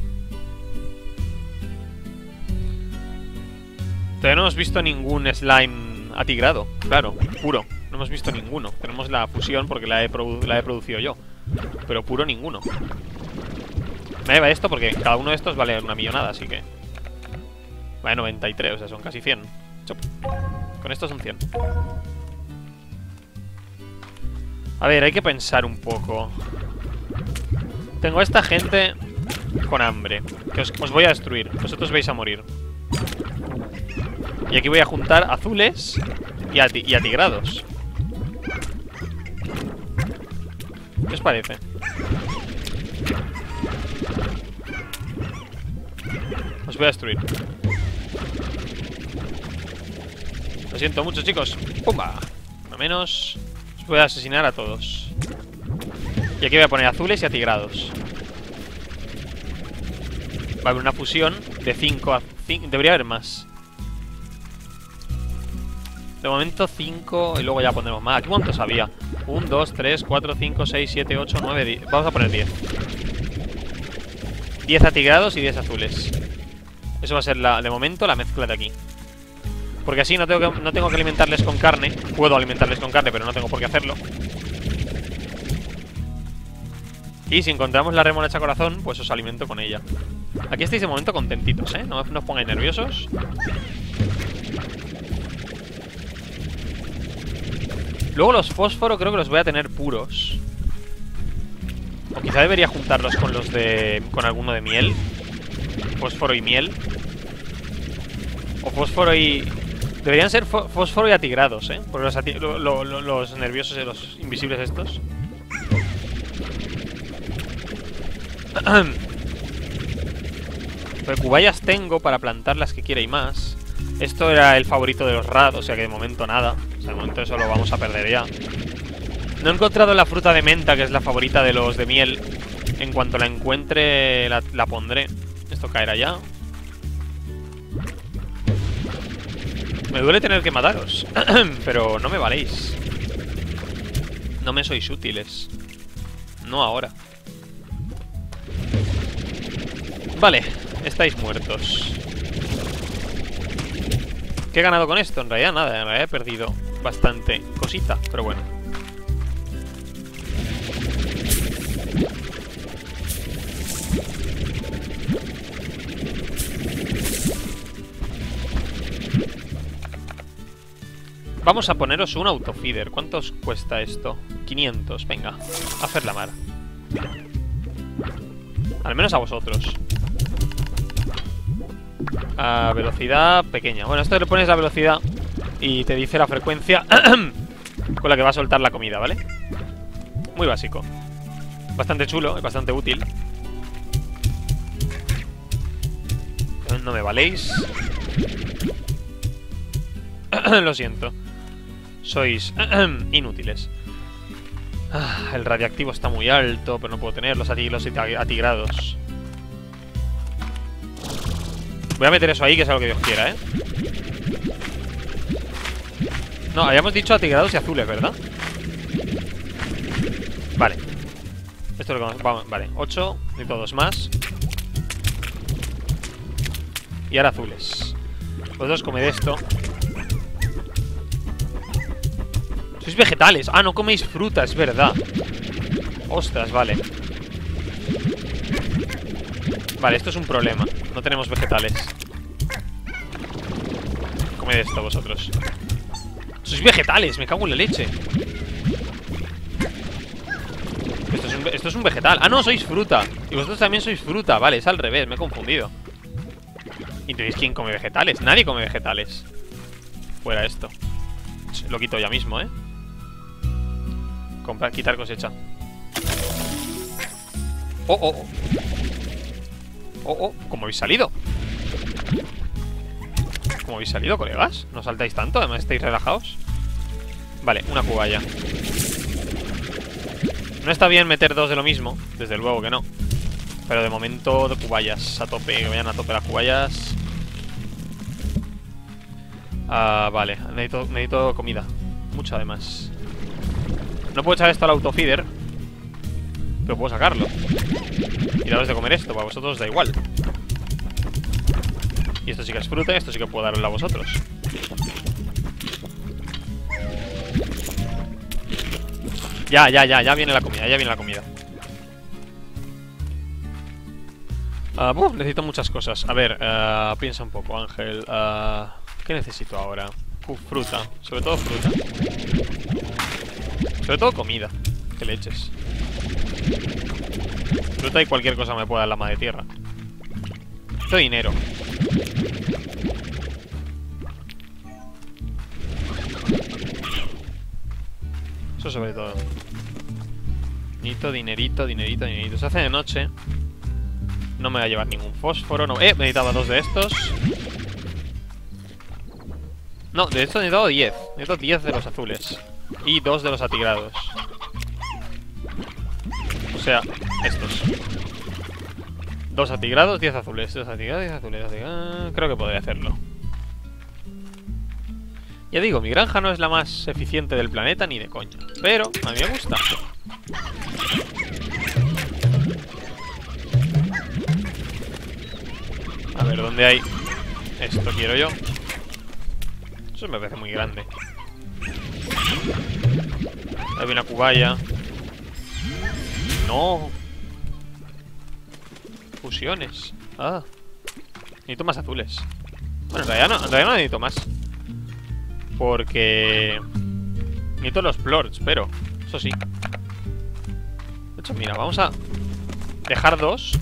Todavía no hemos visto ningún slime atigrado. Claro, puro. No hemos visto ninguno. Tenemos la fusión porque la he, produ la he producido yo. Pero puro ninguno. Me lleva esto porque cada uno de estos vale una millonada, así que... Vale, noventa y tres, o sea, son casi cien. Chop. Con estos son cien. A ver, hay que pensar un poco. Tengo a esta gente con hambre, que os, os voy a destruir. Vosotros vais a morir. Y aquí voy a juntar azules y, ati y atigrados. ¿Qué os parece? Os voy a destruir. Lo siento mucho, chicos. ¡Pumba! Al menos os voy a asesinar a todos. Y aquí voy a poner azules y atigrados. Va a haber una fusión de cinco a cinco. Debería haber más. De momento cinco y luego ya pondremos más. ¿Aquí cuántos había? uno, dos, tres, cuatro, cinco, seis, siete, ocho, nueve, diez. Vamos a poner diez. diez atigrados y diez azules. Eso va a ser la, de momento la mezcla de aquí. Porque así no tengo, que, no tengo que alimentarles con carne. Puedo alimentarles con carne, pero no tengo por qué hacerlo. Y si encontramos la remolacha corazón, pues os alimento con ella. Aquí estáis de momento contentitos, ¿eh? No, no os pongáis nerviosos. Luego los fósforos creo que los voy a tener puros. O quizá debería juntarlos con los de... con alguno de miel. Fósforo y miel. O fósforo y... Deberían ser fósforo y atigrados, ¿eh? Porque los, ati lo, lo, lo, los nerviosos y los invisibles estos. Pero cubayas tengo para plantar las que quiera y más. Esto era el favorito de los rad, o sea que de momento nada. O sea, de momento eso lo vamos a perder ya. No he encontrado la fruta de menta, que es la favorita de los de miel. En cuanto la encuentre, la, la pondré. Esto caerá ya. Me duele tener que mataros. Pero no me valéis. No me sois útiles. No ahora. Vale, estáis muertos. ¿Qué he ganado con esto? En realidad nada, en realidad he perdido bastante cosita, pero bueno. Vamos a poneros un autofeeder. ¿Cuánto os cuesta esto? quinientos, venga, a hacer la mar. Al menos a vosotros. A velocidad pequeña. Bueno, esto le pones la velocidad y te dice la frecuencia con la que va a soltar la comida, ¿vale? Muy básico. Bastante chulo, es bastante útil. No me valéis. Lo siento. Sois inútiles. Ah, el radiactivo está muy alto, pero no puedo tener los atigrados. Voy a meter eso ahí, que sea lo que Dios quiera, ¿eh? No, habíamos dicho atigrados y azules, ¿verdad? Vale. Esto es lo que vamos... Vale, ocho y todos más. Y ahora azules. Vosotros comed esto. Sois vegetales. Ah, no coméis fruta, es verdad. Ostras, vale. Vale, esto es un problema. No tenemos vegetales. Comed esto vosotros. Sois vegetales, me cago en la leche. Esto es, un, esto es un vegetal. Ah, no, sois fruta. Y vosotros también sois fruta. Vale, es al revés, me he confundido. ¿Y entonces quién come vegetales? Nadie come vegetales. Fuera esto. Lo quito ya mismo, ¿eh? Comprar, quitar cosecha. Oh, oh, oh. Oh, oh, ¿cómo habéis salido? ¿Cómo habéis salido, colegas? No saltáis tanto, además estáis relajados. Vale, una cubaya. No está bien meter dos de lo mismo, desde luego que no. Pero de momento de cubayas a tope, que vayan a tope las cubayas. Ah, vale, necesito, necesito comida. Mucho además. No puedo echar esto al autofeeder, pero puedo sacarlo y daros de comer esto, para vosotros os da igual. Y esto sí que es fruta, y esto sí que puedo darlo a vosotros. Ya, ya, ya, ya viene la comida, ya viene la comida. Uh, uh, necesito muchas cosas. A ver, uh, piensa un poco, Ángel. uh, ¿Qué necesito ahora? Uh, fruta, sobre todo fruta. Sobre todo comida. Que leches. Fruta y cualquier cosa me pueda dar la madre tierra. Esto dinero. Eso sobre todo. Necesito dinerito, dinerito, dinerito. Se hace de noche. No me voy a llevar ningún fósforo. No. Eh, necesitaba dos de estos. No, de estos necesito diez. Necesito diez de los azules. Y dos de los atigrados. O sea, estos. Dos atigrados, diez azules. Dos atigrados, diez azules. Atigrados. Creo que podría hacerlo. Ya digo, mi granja no es la más eficiente del planeta ni de coña. Pero a mí me gusta. A ver, ¿dónde hay? Esto quiero yo. Eso me parece muy grande. Hay una cubaya. No. Fusiones. Ah. Necesito más azules. Bueno, en realidad no, en realidad no necesito más. Porque necesito los plorts, pero eso sí. De hecho, mira, vamos a dejar dos.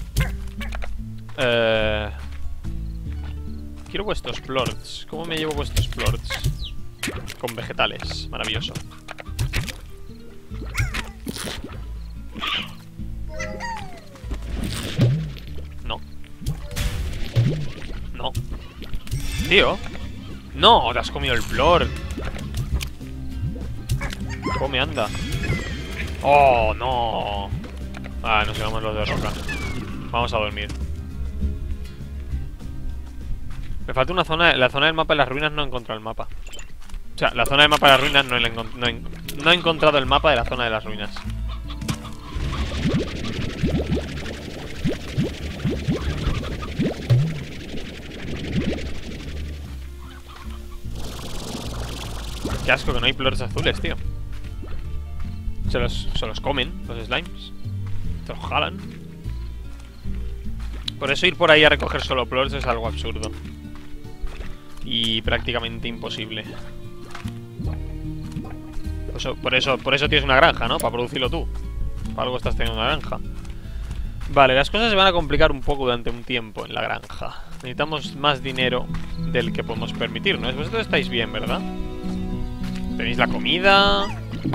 Eh... Quiero vuestros plorts. ¿Cómo me llevo vuestros plorts? Con vegetales, maravilloso. No. No. Tío. No, te has comido el plort. ¿Cómo me anda? Oh, no. Ah, nos llevamos los de roca. Vamos a dormir. Me falta una zona. La zona del mapa de las ruinas no he encontrado el mapa. O sea, la zona del mapa de las ruinas no he, no he, no he encontrado el mapa de la zona de las ruinas. Qué asco que no hay plorts azules, tío. Se los, se los comen, los slimes. Se los jalan. Por eso ir por ahí a recoger solo plorts es algo absurdo. Y prácticamente imposible. Por eso, por eso, por eso tienes una granja, ¿no? Para producirlo tú. Para algo estás teniendo una granja. Vale, las cosas se van a complicar un poco durante un tiempo en la granja. Necesitamos más dinero del que podemos permitirnos. Vosotros estáis bien, ¿verdad? Tenéis la comida.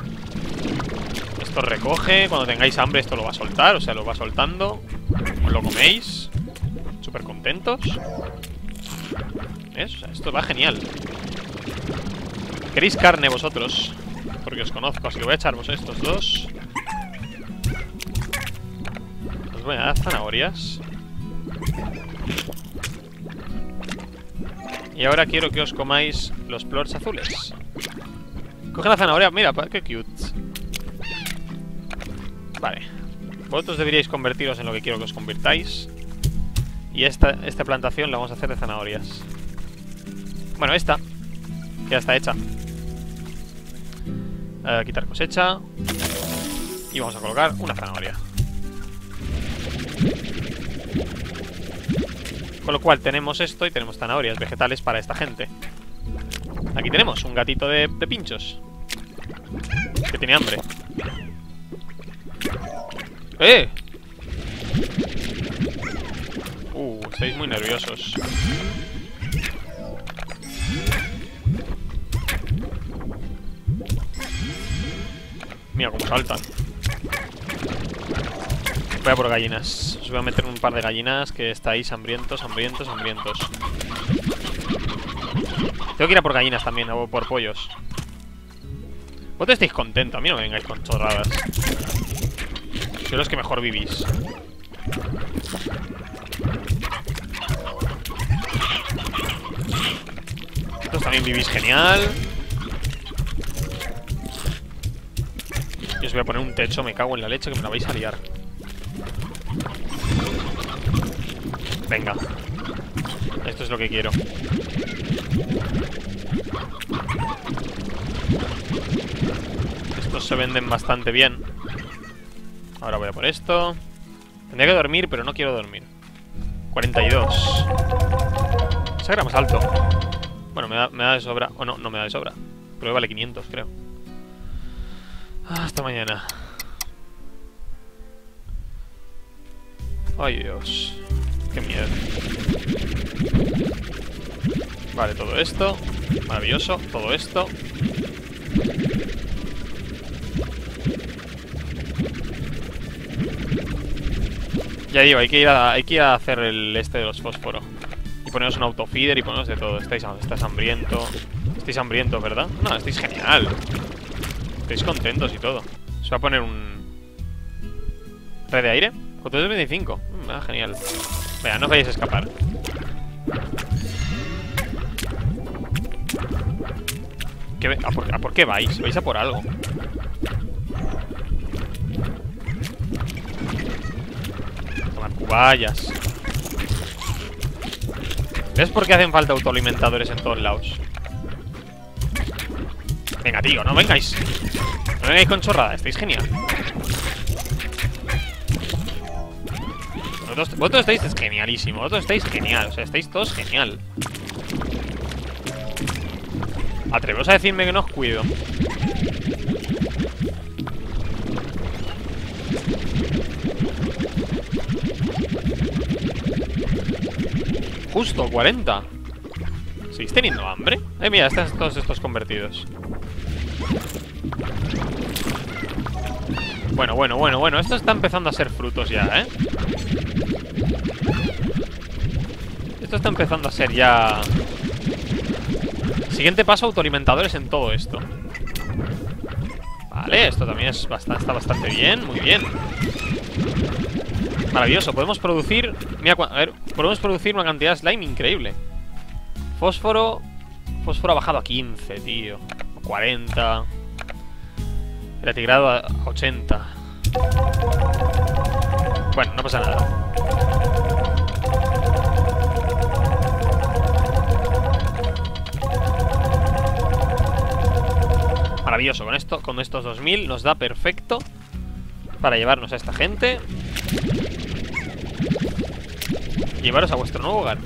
Esto recoge. Cuando tengáis hambre esto lo va a soltar. O sea, lo va soltando. Os lo coméis. Súper contentos. ¿Ves? O sea, esto va genial. ¿Queréis carne vosotros? Porque os conozco, así que voy a echaros estos dos. Os voy a dar zanahorias. Y ahora quiero que os comáis los plorts azules. Coge la zanahoria, mira, qué cute. Vale. Vosotros deberíais convertiros en lo que quiero que os convirtáis. Y esta, esta plantación la vamos a hacer de zanahorias. Bueno, esta ya está hecha. uh, Quitar cosecha. Y vamos a colocar una zanahoria. Con lo cual tenemos esto y tenemos zanahorias vegetales para esta gente. Aquí tenemos un gatito de, de pinchos que tiene hambre. ¡Eh! Uh, estáis muy nerviosos. Mira cómo saltan. Voy a por gallinas. Os voy a meter un par de gallinas que estáis hambrientos, hambrientos, hambrientos. Tengo que ir a por gallinas también, o por pollos. Vosotros estáis contentos, a mí no me vengáis con chorradas. Sois los que mejor vivís. Vosotros también vivís genial. Y os voy a poner un techo, me cago en la leche que me la vais a liar. Venga. Esto es lo que quiero. Estos se venden bastante bien. Ahora voy a por esto. Tendría que dormir, pero no quiero dormir. cuarenta y dos. Ese era más alto. Bueno, me da, me da de sobra. O no, no me da de sobra. Pero vale quinientos, creo. Hasta mañana. Ay, Dios. Qué miedo. Vale, todo esto. Maravilloso. Todo esto. Ya digo, hay que ir a, hay que ir a hacer el este de los fósforos. Y poneros un autofeeder y poneros de todo. Estáis, estáis hambriento. Estáis hambrientos, ¿verdad? No, estáis genial. Estáis contentos y todo. Se va a poner un... ¿red de aire? cuatrocientos veinticinco. Mm, ah, genial. Venga, no os vayáis a escapar. ¿Qué, a, por, ¿A por qué vais? ¿Vais a por algo? Tomad cubayas. ¿Ves por qué hacen falta autoalimentadores en todos lados? Venga, tío, no vengáis. No vengáis con chorrada, estáis genial. Vosotros, vosotros estáis genialísimo. Vosotros estáis genial, o sea, estáis todos genial. Atreveos a decirme que no os cuido. Justo, cuarenta. ¿Seguís teniendo hambre? Eh, mira, están todos estos convertidos. Bueno, bueno, bueno, bueno. Esto está empezando a ser frutos ya, ¿eh? Esto está empezando a ser ya... Siguiente paso, autoalimentadores en todo esto. Vale, esto también es bastante, está bastante bien. Muy bien. Maravilloso, podemos producir... Mira, a ver, podemos producir una cantidad de slime increíble. Fósforo... Fósforo ha bajado a quince, tío. cuarenta. El atigrado a ochenta. Bueno, no pasa nada. Maravilloso, con esto, con estos dos mil nos da perfecto para llevarnos a esta gente. Llevaros a vuestro nuevo hogar,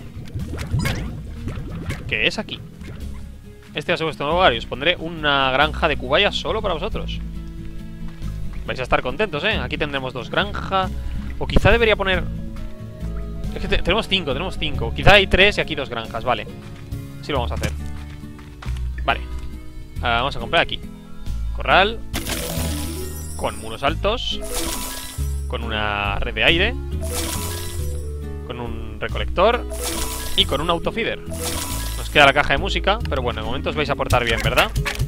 que es aquí. Este va a ser vuestro nuevo hogar y os pondré una granja de cubayas solo para vosotros. Vais a estar contentos, ¿eh? Aquí tendremos dos granjas. O quizá debería poner... Es que te tenemos cinco, tenemos cinco. Quizá hay tres y aquí dos granjas, vale. Sí lo vamos a hacer. Vale. uh, Vamos a comprar aquí corral con muros altos, con una red de aire, con un recolector y con un autofeeder. Nos queda la caja de música, pero bueno, de momento os vais a portar bien, ¿verdad?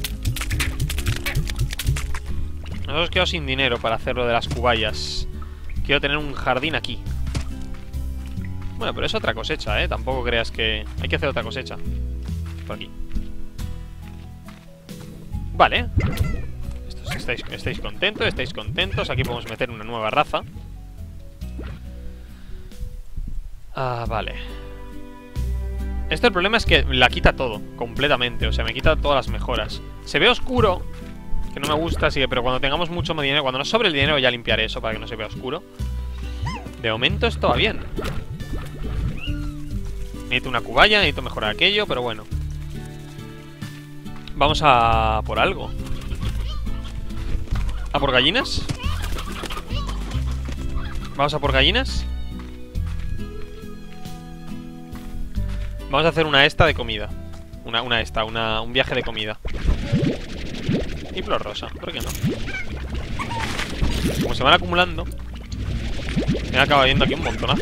Nosotros quedamos sin dinero para hacer lo de las cubayas. Quiero tener un jardín aquí. Bueno, pero es otra cosecha, ¿eh? Tampoco creas que... Hay que hacer otra cosecha. Por aquí. Vale. Estos, estáis, estáis contentos, estáis contentos. Aquí podemos meter una nueva raza. Ah, vale. Esto el problema es que la quita todo, completamente. O sea, me quita todas las mejoras. Se ve oscuro, que no me gusta, así que, pero cuando tengamos mucho más dinero, cuando nos sobre el dinero ya limpiaré eso para que no se vea oscuro. De momento esto va bien. Necesito una cubaya, necesito mejorar aquello, pero bueno. Vamos a por algo. ¿A por gallinas? ¿Vamos a por gallinas? Vamos a hacer una esta de comida. Una, una esta, una, un viaje de comida. Y flor rosa, ¿por qué no? Como se van acumulando, me acaba viendo aquí un montonazo.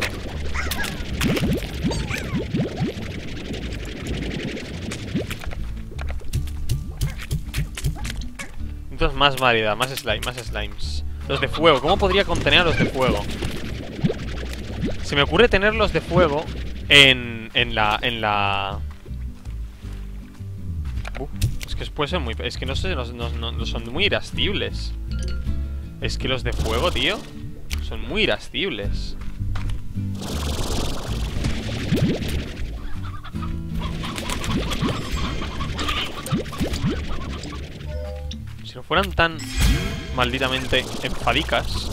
Entonces más variedad, más slime, más slimes. Los de fuego, ¿cómo podría contener a los de fuego? Se me ocurre tenerlos de fuego en, en la... En la... Uh, es que puede ser muy... Es que no sé, no, no, no son muy irascibles. Es que los de fuego, tío, son muy irascibles. Si no fueran tan malditamente enfadicas.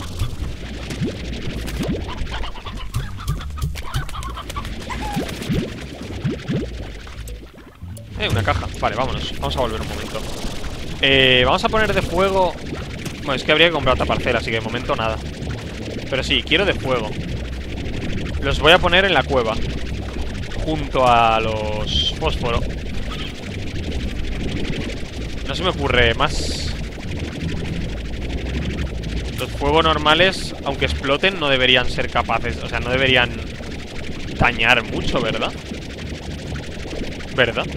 Eh, una caja. Vale, vámonos. Vamos a volver un momento. Eh, vamos a poner de fuego... Bueno, es que habría que comprar otra parcela, así que de momento nada. Pero sí, quiero de fuego. Los voy a poner en la cueva, junto a los fósforo. No se me ocurre más. Los fuegos normales, aunque exploten, no deberían ser capaces. O sea, no deberían dañar mucho, ¿verdad? ¿Verdad?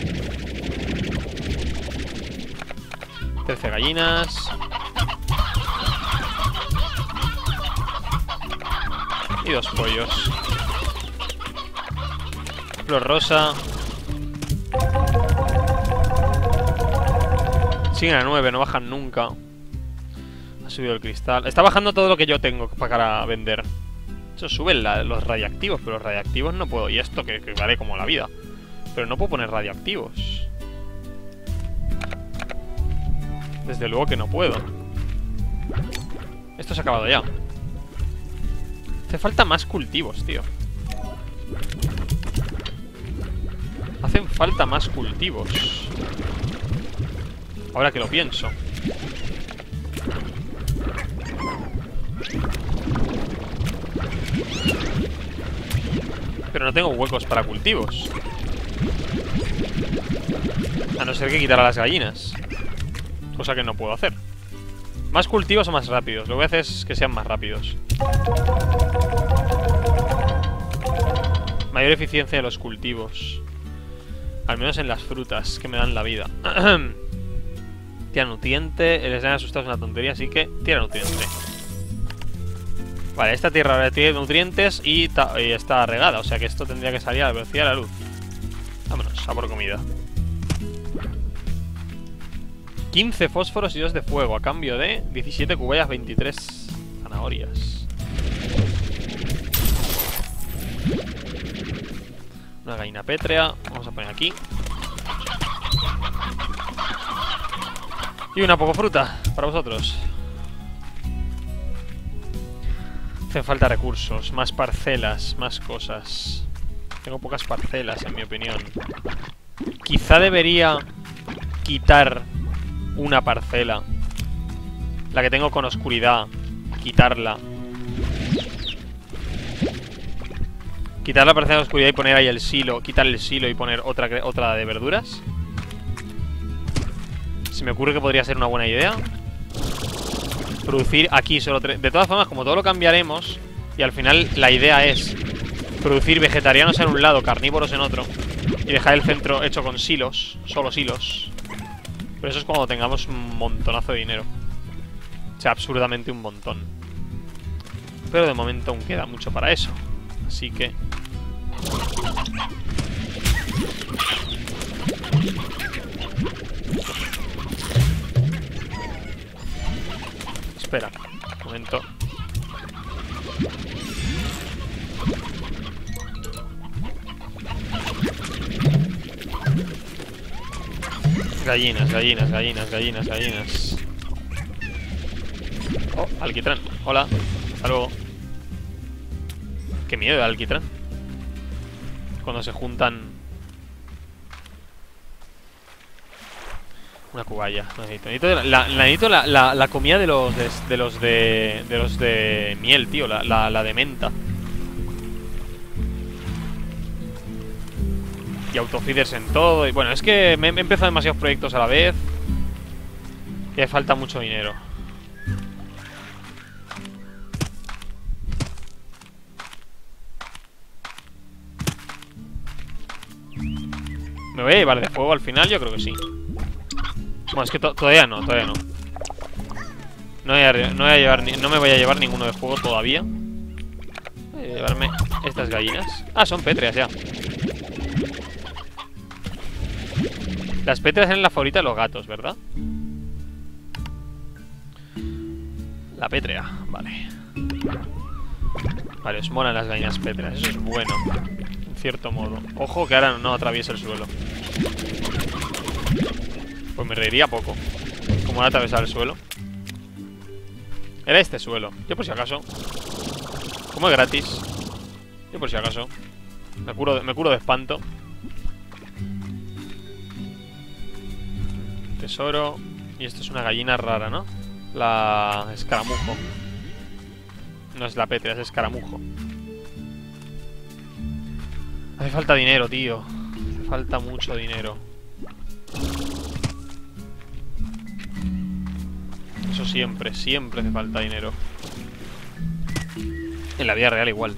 trece gallinas. Y dos pollos. Flor rosa. Siguen a nueve, no bajan nunca. Ha subido el cristal. Está bajando todo lo que yo tengo para vender. Eso suben la, los radiactivos, pero los radiactivos no puedo. Y esto que, que vale como la vida. Pero no puedo poner radiactivos. Desde luego que no puedo. Esto se ha acabado ya. Hace falta más cultivos, tío. Hacen falta más cultivos. Ahora que lo pienso. Pero no tengo huecos para cultivos. A no ser que quitar a las gallinas. Cosa que no puedo hacer. ¿Más cultivos o más rápidos? Lo que voy a hacer es que sean más rápidos. Mayor eficiencia de los cultivos. Al menos en las frutas, que me dan la vida. Tira nutriente. El escenario asustado es una tontería, así que tira nutriente. Vale, esta tierra ahora tiene nutrientes y, y está regada. O sea que esto tendría que salir a la velocidad de la luz. Vámonos, a por comida. quince fósforos y dos de fuego. A cambio de diecisiete cubayas, veintitrés zanahorias. Una gallina pétrea. Vamos a poner aquí. Y una poco fruta para vosotros. Hacen falta recursos, más parcelas, más cosas. Tengo pocas parcelas, en mi opinión. Quizá debería quitar una parcela. La que tengo con oscuridad. Quitarla. Quitar la parcela de oscuridad y poner ahí el silo. Quitar el silo y poner otra, otra de verduras. Se me ocurre que podría ser una buena idea. Producir aquí solo tres. De todas formas, como todo lo cambiaremos, y al final la idea es producir vegetarianos en un lado, carnívoros en otro, y dejar el centro hecho con silos. Solo silos. Pero eso es cuando tengamos un montonazo de dinero. O sea, absurdamente un montón. Pero de momento aún queda mucho para eso. Así que... Espera, un momento. Gallinas, gallinas, gallinas, gallinas, gallinas. Oh, alquitrán. Hola. Hasta luego. Qué miedo de alquitrán. Cuando se juntan. Una cubaya. Necesito, necesito, la, la, necesito la, la, la comida de los de, de los de. De los de miel, tío. La, la, la de menta. Y autofeeders en todo. Y bueno, es que me he empezado demasiados proyectos a la vez. Y me falta mucho dinero. ¿Me voy a llevar de fuego al final? Yo creo que sí. Bueno, es que to todavía no, todavía no. No, voy a, no, voy a llevar ni no me voy a llevar ninguno de fuego todavía. Voy a llevarme estas gallinas. Ah, son pétreas ya. Las pétreas eran la favorita de los gatos, ¿verdad? La pétrea, vale. Vale, os molan las gallinas pétreas. Eso es bueno, en cierto modo. Ojo que ahora no atraviesa el suelo. Pues me reiría poco. Como no atravesar el suelo. Era este suelo. Yo por si acaso. Como es gratis. Yo por si acaso. Me curo de, me curo de espanto. Tesoro. Y esto es una gallina rara, ¿no? La escaramujo. No es la pétrea, es escaramujo. Hace falta dinero, tío. Hace falta mucho dinero. Eso siempre, siempre hace falta dinero. En la vida real igual.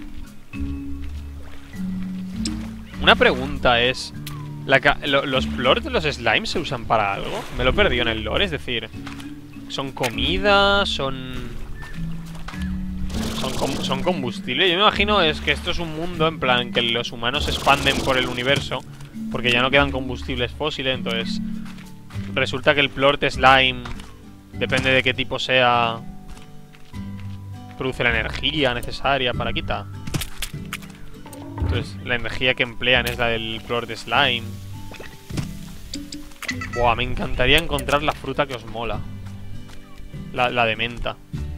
Una pregunta es... La ca lo, ¿Los plorts de los slimes se usan para algo? Me lo he perdido en el lore, es decir... ¿Son comida? ¿Son...? Son, com son combustible. Yo me imagino es que esto es un mundo en plan que los humanos se expanden por el universo porque ya no quedan combustibles fósiles. Entonces resulta que el plort slime, depende de qué tipo sea, produce la energía necesaria para quitar. Entonces la energía que emplean es la del plort slime. Buah, me encantaría encontrar la fruta que os mola. La, la de menta.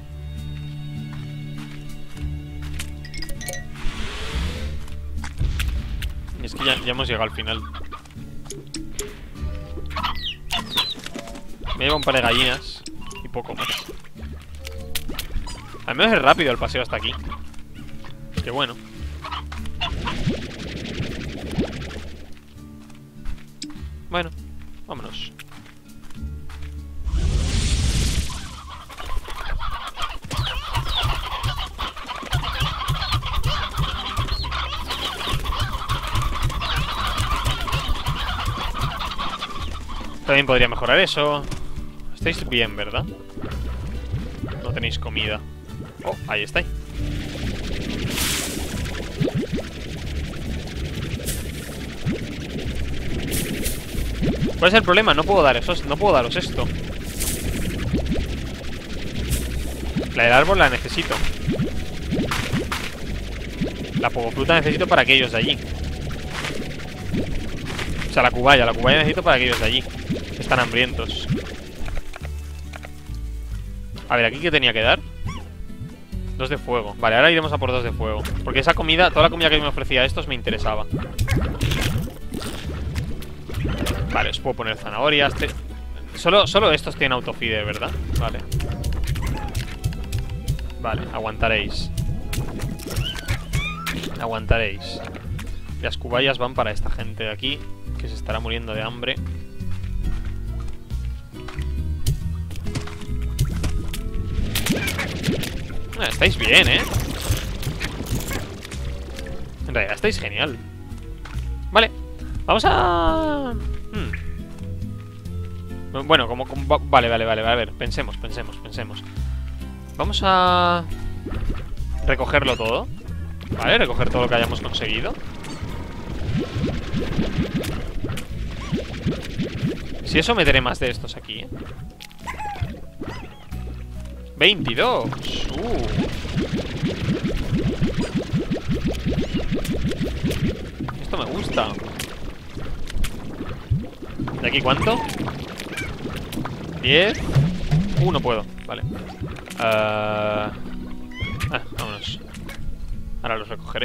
Y es que ya, ya hemos llegado al final. Me lleva un par de gallinas y poco más. Al menos es rápido el paseo hasta aquí. Qué bueno. Bueno, vámonos. También podría mejorar eso. Estáis bien, ¿verdad? No tenéis comida. Oh, ahí estáis. ¿Cuál es el problema? No puedo dar eso, no puedo daros esto. La del árbol la necesito. La pogofruta necesito para aquellos de allí. O sea, la cubaya, la cubaya necesito para aquellos de allí. Están hambrientos. A ver, ¿aquí qué tenía que dar? Dos de fuego. Vale, ahora iremos a por dos de fuego. Porque esa comida, toda la comida que me ofrecía estos me interesaba. Vale, os puedo poner zanahorias. Te... Solo, solo estos tienen autofeeder, ¿verdad? Vale. Vale, aguantaréis. Aguantaréis. Las cubayas van para esta gente de aquí, que se estará muriendo de hambre. Ah, estáis bien, ¿eh? En realidad estáis genial. Vale, vamos a... Hmm. Bueno, como, como... Vale, vale, vale, a ver, pensemos, pensemos, pensemos. Vamos a... recogerlo todo. Vale, recoger todo lo que hayamos conseguido. Si eso, meteré más de estos aquí, ¿eh? veintidós. Uh. Esto me gusta. ¿De aquí cuánto? diez. Uh, no puedo. Vale. Uh... Ah, vámonos. Ahora los recogeré.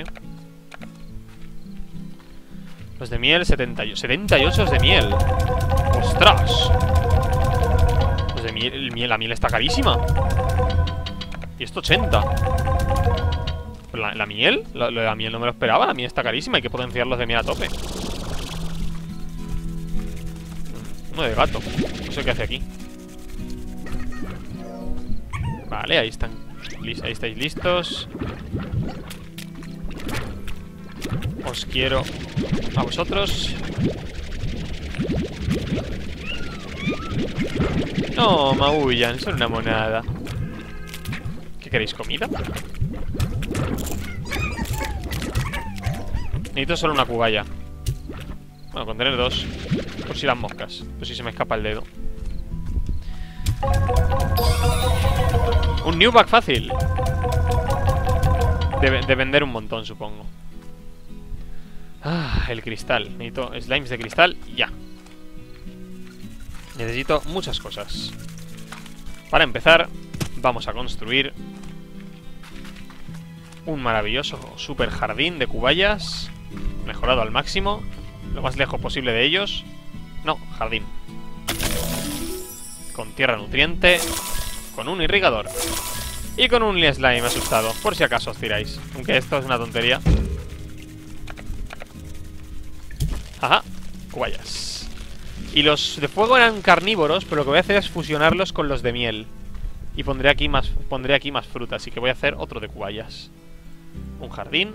Los de miel, setenta y ocho. setenta y ocho de miel. ¡Ostras! Los de miel, el miel, la miel está carísima. Y esto ochenta. Pero la, la miel, la, la miel no me lo esperaba. La miel está carísima, hay que potenciar los de miel a tope. Uno de gato. No sé qué hace aquí. Vale, ahí están. Ahí estáis listos. Os quiero a vosotros. No, maullan, son una monada. ¿Qué queréis? ¿Comida? Necesito solo una cubaya. Bueno, con tener dos. Por si las moscas. Por si se me escapa el dedo. Un new back fácil. De, de vender un montón, supongo. Ah, el cristal. Necesito slimes de cristal. Ya. Necesito muchas cosas. Para empezar, vamos a construir un maravilloso super jardín de cubayas, mejorado al máximo, lo más lejos posible de ellos. No, jardín. Con tierra nutriente, con un irrigador y con un slime asustado, por si acaso os tiráis. Aunque esto es una tontería. Ajá, cubayas. Y los de fuego eran carnívoros, pero lo que voy a hacer es fusionarlos con los de miel. Y pondré aquí más, pondré aquí más fruta, así que voy a hacer otro de cubayas. Un jardín.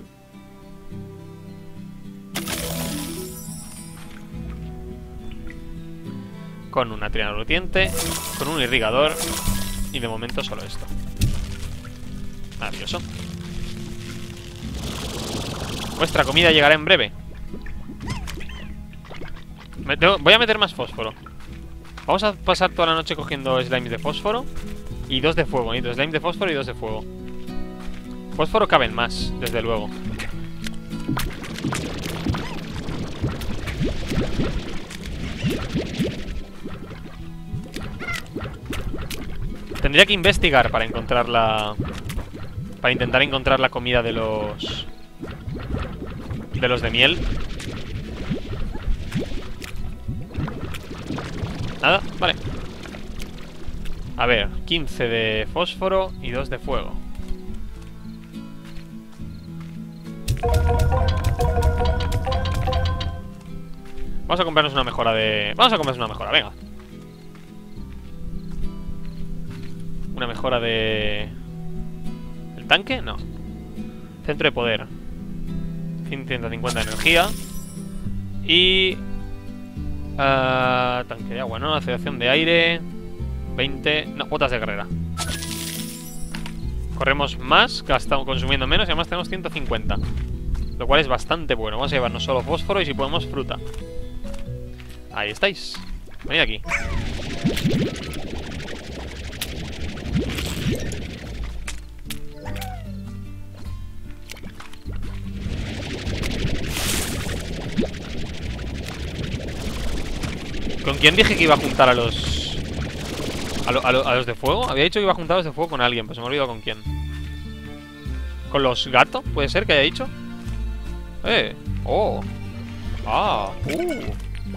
Con una triana rutiente, con un irrigador. Y de momento solo esto. Maravilloso. Vuestra comida llegará en breve. Me tengo, voy a meter más fósforo. Vamos a pasar toda la noche cogiendo slimes de fósforo. Y dos de fuego, ¿eh? Dos slimes de fósforo y dos de fuego. Fósforo caben más, desde luego. Tendría que investigar para encontrar la... Para intentar encontrar la comida de los... De los de miel. Nada, vale. A ver, quince de fósforo y dos de fuego. Vamos a comprarnos una mejora de... Vamos a comprarnos una mejora, venga. Una mejora de... ¿El tanque? No. Centro de poder. ciento cincuenta de energía. Y... Uh, tanque de agua, ¿no? Aceleración de aire. veinte... No, botas de guerrera. Corremos más, gastamos consumiendo menos. Y además tenemos ciento cincuenta. Lo cual es bastante bueno. Vamos a llevarnos solo fósforo y si podemos fruta. Ahí estáis. Venid aquí. ¿Con quién dije que iba a juntar a los... A, lo, a, lo, a los de fuego? Había dicho que iba a juntar a los de fuego con alguien, pero se me ha olvidado con quién. ¿Con los gatos? ¿Puede ser que haya dicho? Eh, oh. Ah, uh.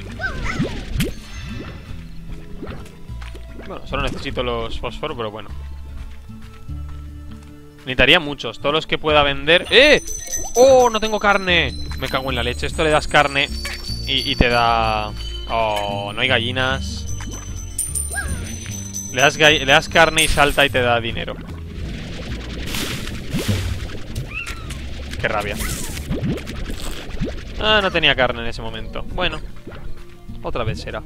Bueno, solo necesito los fósforos, pero bueno. Necesitaría muchos, todos los que pueda vender. ¡Eh! ¡Oh! No tengo carne. Me cago en la leche, esto le das carne y, y te da... Oh, no hay gallinas. Le das, le das carne y salta y te da dinero. Qué rabia. Ah, no tenía carne en ese momento. Bueno, otra vez será.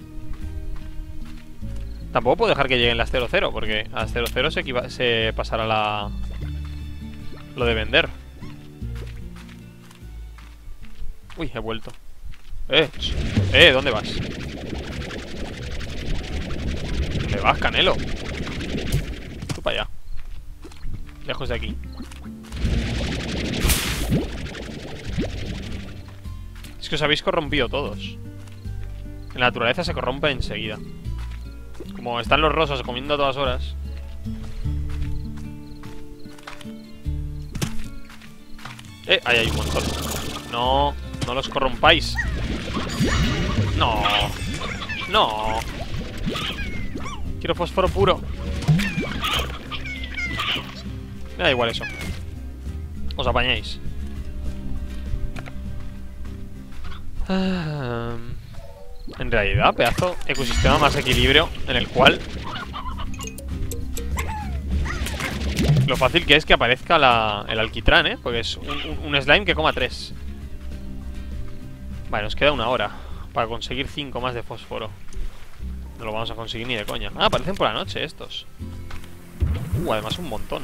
Tampoco puedo dejar que lleguen las cero cero, porque a las cero cero se, se pasará la... Lo de vender. Uy, he vuelto. Eh, eh, ¿dónde vas? ¿Dónde vas, Canelo? Tú para allá. Lejos de aquí. Es que os habéis corrompido todos. En la naturaleza se corrompe enseguida. Como están los rosos comiendo a todas horas. Eh, ahí hay un montón. No, no los corrompáis. No. No. Quiero fósforo puro. Me da igual eso. Os apañáis. Ah, en realidad, pedazo ecosistema más equilibrio en el cual lo fácil que es que aparezca la, el alquitrán, ¿eh? Porque es un, un, un slime que coma tres. Vale, nos queda una hora para conseguir cinco más de fósforo. No lo vamos a conseguir ni de coña. Ah, aparecen por la noche estos. Uh, además un montón.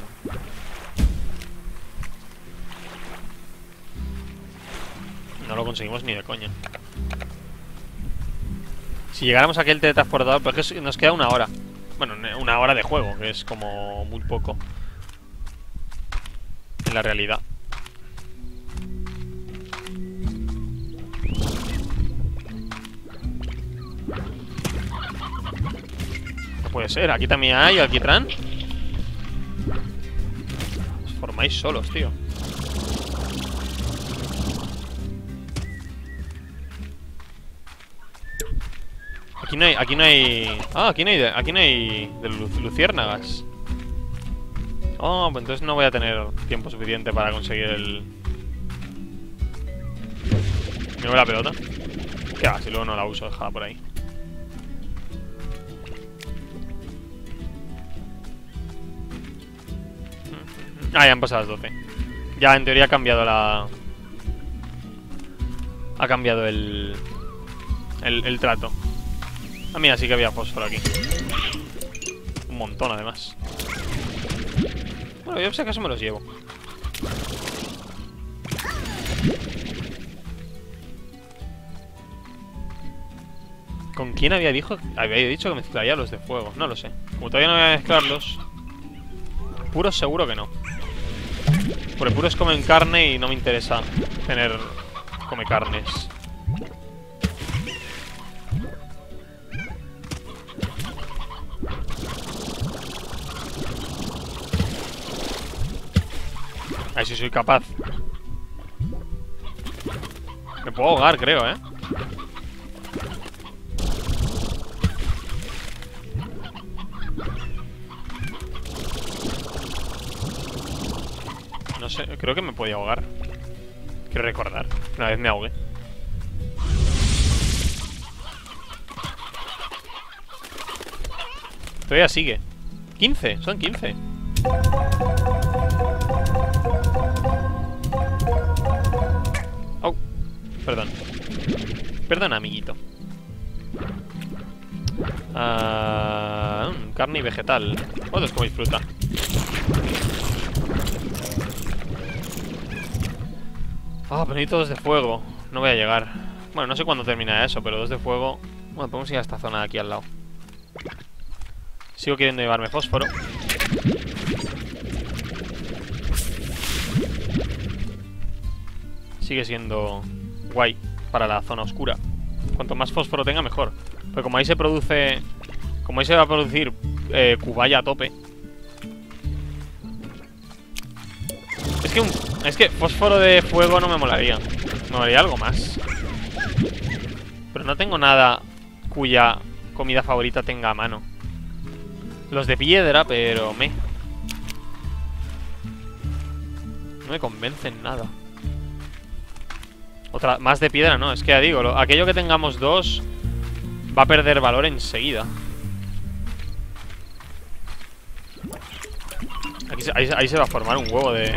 No lo conseguimos ni de coña. Si llegáramos a aquel teletransportador, pero es que nos queda una hora. Bueno, una hora de juego, que es como muy poco en la realidad. No puede ser, aquí también hay alquitrán. Os formáis solos, tío. Aquí no hay, aquí no hay... Ah, aquí no hay de, aquí no hay de luciérnagas. Oh, pues entonces no voy a tener tiempo suficiente para conseguir el... ¿Me voy la pelota? ¿Qué va? Si luego no la uso, dejada por ahí. Ah, ya han pasado las doce. Ya, en teoría ha cambiado la... Ha cambiado el... El, el trato. Ah, mira, sí que había fósforo aquí. Un montón, además. Bueno, yo por si acaso me los llevo. ¿Con quién había dicho? Había dicho que mezclaría los de fuego. No lo sé. Como todavía no voy a mezclarlos. Puros seguro que no. Porque puros comen carne y no me interesa tener... Come carnes. A ver si soy capaz. Me puedo ahogar, creo, ¿eh? No sé, creo que me podía ahogar. Quiero recordar. Una vez me ahogué. Todavía sigue. quince, son quince. Oh, perdón. Perdona, amiguito. Ah, carne y vegetal. Vosotros coméis fruta. Ah, pero necesito dos de fuego. No voy a llegar. Bueno, no sé cuándo termina eso, pero dos de fuego. Bueno, podemos ir a esta zona de aquí al lado. Sigo queriendo llevarme fósforo. Sigue siendo guay para la zona oscura. Cuanto más fósforo tenga, mejor. Porque como ahí se produce... Como ahí se va a producir eh, cubaya a tope. Es que un... Es que fósforo de fuego no me molaría. Me molaría algo más. Pero no tengo nada cuya comida favorita tenga a mano. Los de piedra, pero me... No me convencen nada. Otra, más de piedra, no, es que ya digo, lo, aquello que tengamos dos va a perder valor enseguida. Aquí, ahí, ahí se va a formar un huevo de...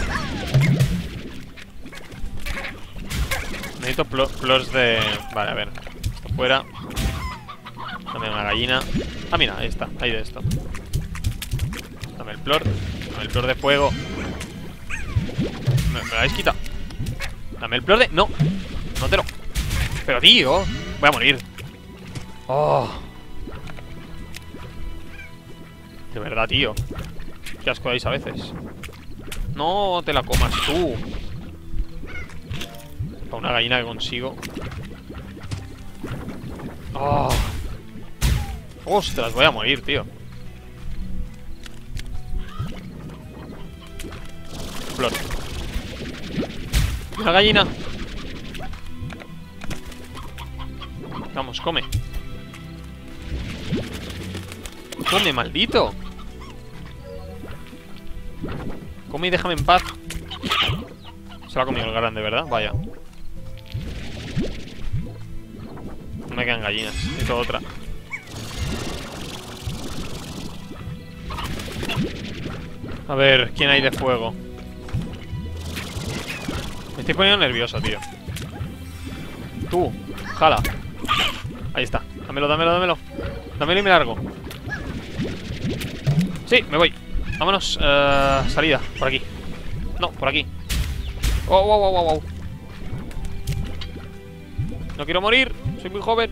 Necesito pl plors de... Vale, a ver. Esto fuera. Dame una gallina. Ah, mira, ahí está, ahí de esto. Dame el plor. Dame el plor de fuego. Me, me lo habéis quitado. Dame el plor de... No, no te lo... Pero tío, voy a morir. Oh. De verdad, tío. Qué asco dais a veces. No te la comas tú. Para una gallina que consigo. Oh. Ostras, voy a morir, tío. Flor. Una gallina. Vamos, come. Come, maldito. Come y déjame en paz. Se lo ha comido el grande, ¿verdad? Vaya. No me quedan gallinas. Necesito otra. A ver, ¿quién hay de fuego? Me estoy poniendo nervioso, tío. Tú, jala. Ahí está. Dámelo, dámelo, dámelo. Dámelo y me largo. Sí, me voy. Vámonos. Uh, salida, por aquí. No, por aquí. Oh, wow, wow, wow, wow. No quiero morir. Soy muy joven.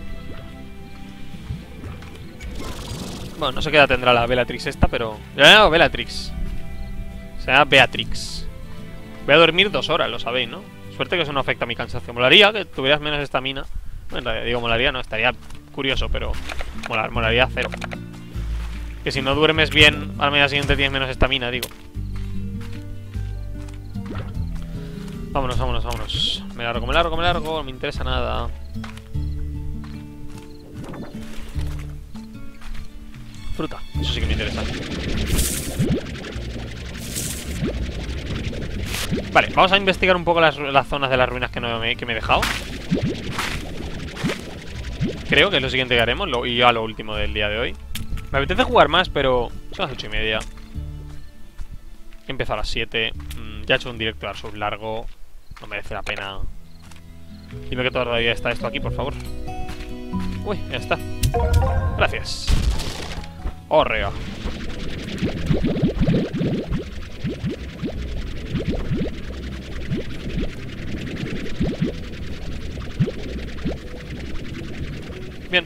Bueno, no sé qué edad tendrá la Bellatrix esta, pero... No, Bellatrix. Se llama Beatrix. Voy a dormir dos horas, lo sabéis, ¿no? Suerte que eso no afecta a mi cansancio. Molaría que tuvieras menos estamina. Bueno, digo molaría, no, estaría curioso, pero... Molar, molaría cero. Que si no duermes bien, al mañana siguiente tienes menos estamina, digo. Vámonos, vámonos, vámonos. Me largo, me largo, me largo. No me interesa nada. Fruta, eso sí que me interesa. Vale, vamos a investigar un poco las, las zonas de las ruinas que, no me, que me he dejado. Creo que es lo siguiente que haremos lo, y ya lo último del día de hoy. Me apetece jugar más, pero son las ocho y media. He empezado a las siete. Mm, ya he hecho un directo de Dark Souls largo. No merece la pena. Dime que todavía está esto aquí, por favor. Uy, ya está. Gracias. Orreo. Bien.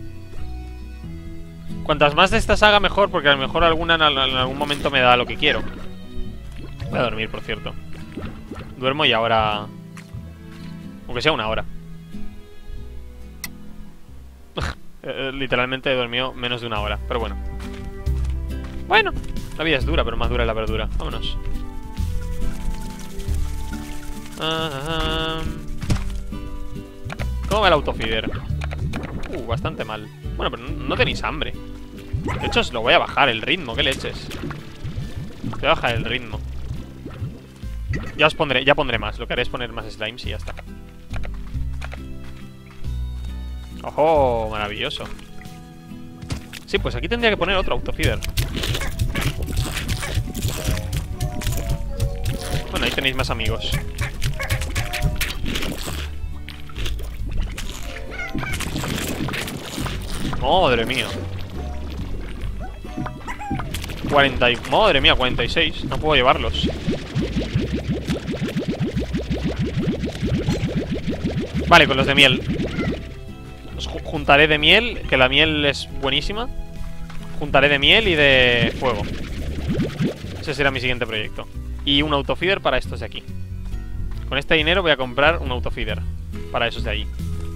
Cuantas más de esta saga mejor, porque a lo mejor alguna en algún momento me da lo que quiero. Voy a dormir, por cierto. Duermo y ahora... aunque sea una hora. Literalmente he dormido menos de una hora, pero bueno. Bueno, la vida es dura, pero más dura es la verdura. Vámonos. ¿Cómo va el autofeeder? Uh, bastante mal. Bueno, pero no tenéis hambre. De hecho, os lo voy a bajar el ritmo, ¿qué leches? Voy a bajar el ritmo. Ya os pondré, ya pondré más. Lo que haré es poner más slimes y ya está. ¡Ojo! Maravilloso. Sí, pues aquí tendría que poner otro autofeeder. Bueno, ahí tenéis más amigos. Madre mía. cuarenta y... Madre mía, cuarenta y seis. No puedo llevarlos. Vale, con los de miel. Os juntaré de miel, que la miel es buenísima. Juntaré de miel y de fuego. Ese será mi siguiente proyecto. Y un autofeeder para estos de aquí. Con este dinero voy a comprar un autofeeder para esos de ahí.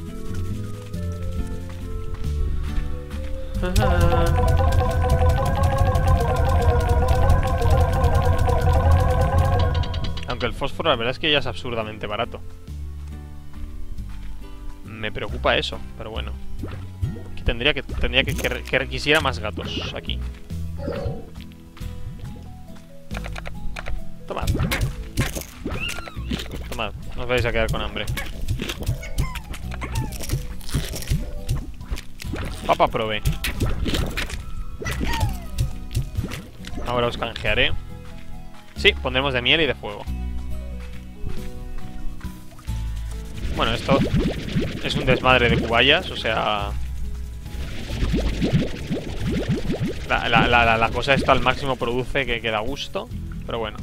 Aunque el fósforo la verdad es que ya es absurdamente barato. Me preocupa eso, pero bueno. Aquí tendría que tendría que, que, que quisiera más gatos aquí. Tomad. Tomad, no os vais a quedar con hambre. Papa probé. Ahora os canjearé. Sí, pondremos de miel y de fuego. Bueno, esto es un desmadre de cubayas, o sea... La, la, la, la cosa esto al máximo produce que, que da gusto. Pero bueno.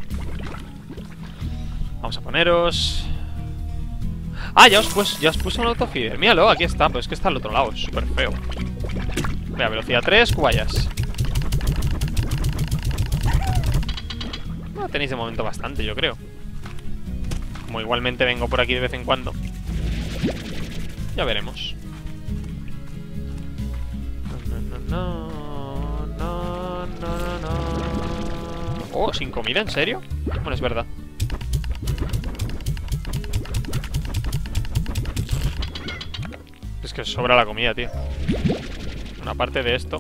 Vamos a poneros... Ah, ya os, pues, ya os puse un autofeeder. Míralo, aquí está, pero es que está al otro lado, es súper feo. Vea, velocidad tres, cubayas. Bueno, tenéis de momento bastante, yo creo. Como igualmente vengo por aquí de vez en cuando. Ya veremos. No, no, no, no, no, no. Oh, ¿sin comida? ¿En serio? Bueno, es verdad. Es que sobra la comida, tío. Una parte de esto.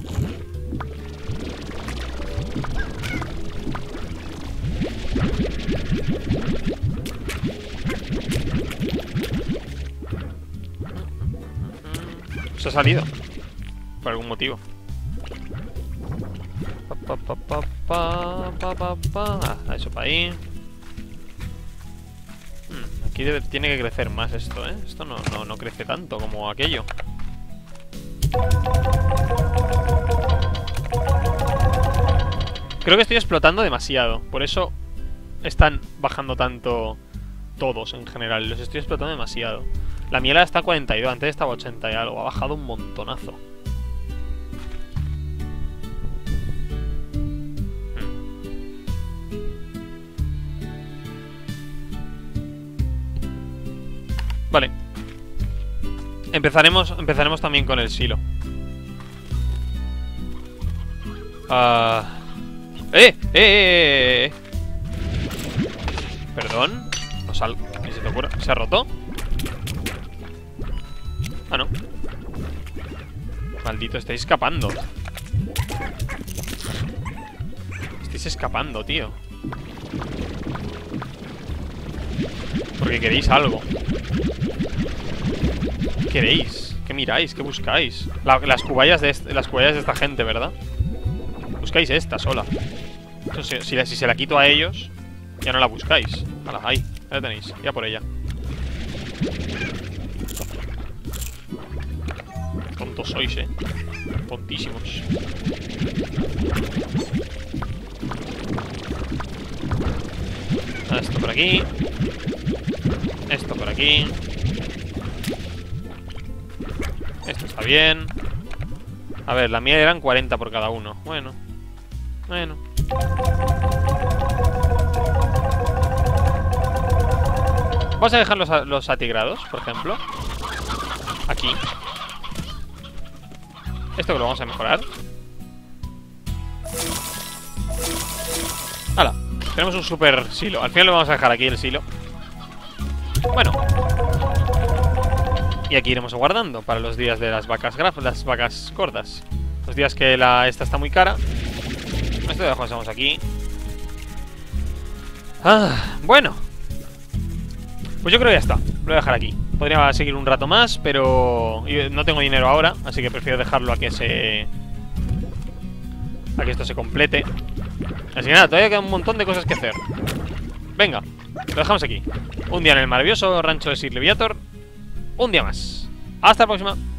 Se ha salido por algún motivo. Pa, pa, pa, pa, pa, pa, pa. Ah, eso para ahí. hmm, Aquí debe, tiene que crecer más esto, ¿eh? Esto no, no, no crece tanto como aquello. Creo que estoy explotando demasiado. Por eso están bajando tanto todos en general. Los estoy explotando demasiado. La miel está a cuarenta y dos, antes estaba a ochenta y algo. Ha bajado un montonazo. hmm. Vale. Empezaremos, empezaremos también con el silo. Ah... ¡Eh! ¡Eh! ¡Eh! ¡Eh! ¿Perdón? No sal... ¿Ni se te ocurre? ¿Se ha roto? Ah, no. Maldito, estáis escapando. Estáis escapando, tío. Porque queréis algo. ¿Qué queréis? ¿Qué miráis? ¿Qué buscáis? La, las cubayas de este, las cubayas de esta gente, ¿verdad? Buscáis esta sola. Entonces, si, si se la quito a ellos, ya no la buscáis. Hala, ahí, ya la tenéis, ya por ella. Tontos sois, eh. Tontísimos. Esto por aquí. Esto por aquí. Esto está bien. A ver, la mía eran cuarenta por cada uno. Bueno. Bueno. Vamos a dejar los, los atigrados, por ejemplo. Aquí. Esto que lo vamos a mejorar. ¡Hala! Tenemos un super silo. Al final lo vamos a dejar aquí, el silo. Bueno. Y aquí iremos aguardando para los días de las vacas graf, las vacas gordas. Los días que la esta está muy cara. Esto lo dejamos aquí. Ah, bueno. Pues yo creo que ya está. Lo voy a dejar aquí. Podría seguir un rato más, pero no tengo dinero ahora, así que prefiero dejarlo a que se... a que esto se complete. Así que nada, todavía queda un montón de cosas que hacer. Venga, lo dejamos aquí. Un día en el maravilloso rancho de Sir Leviator. Un día más. Hasta la próxima.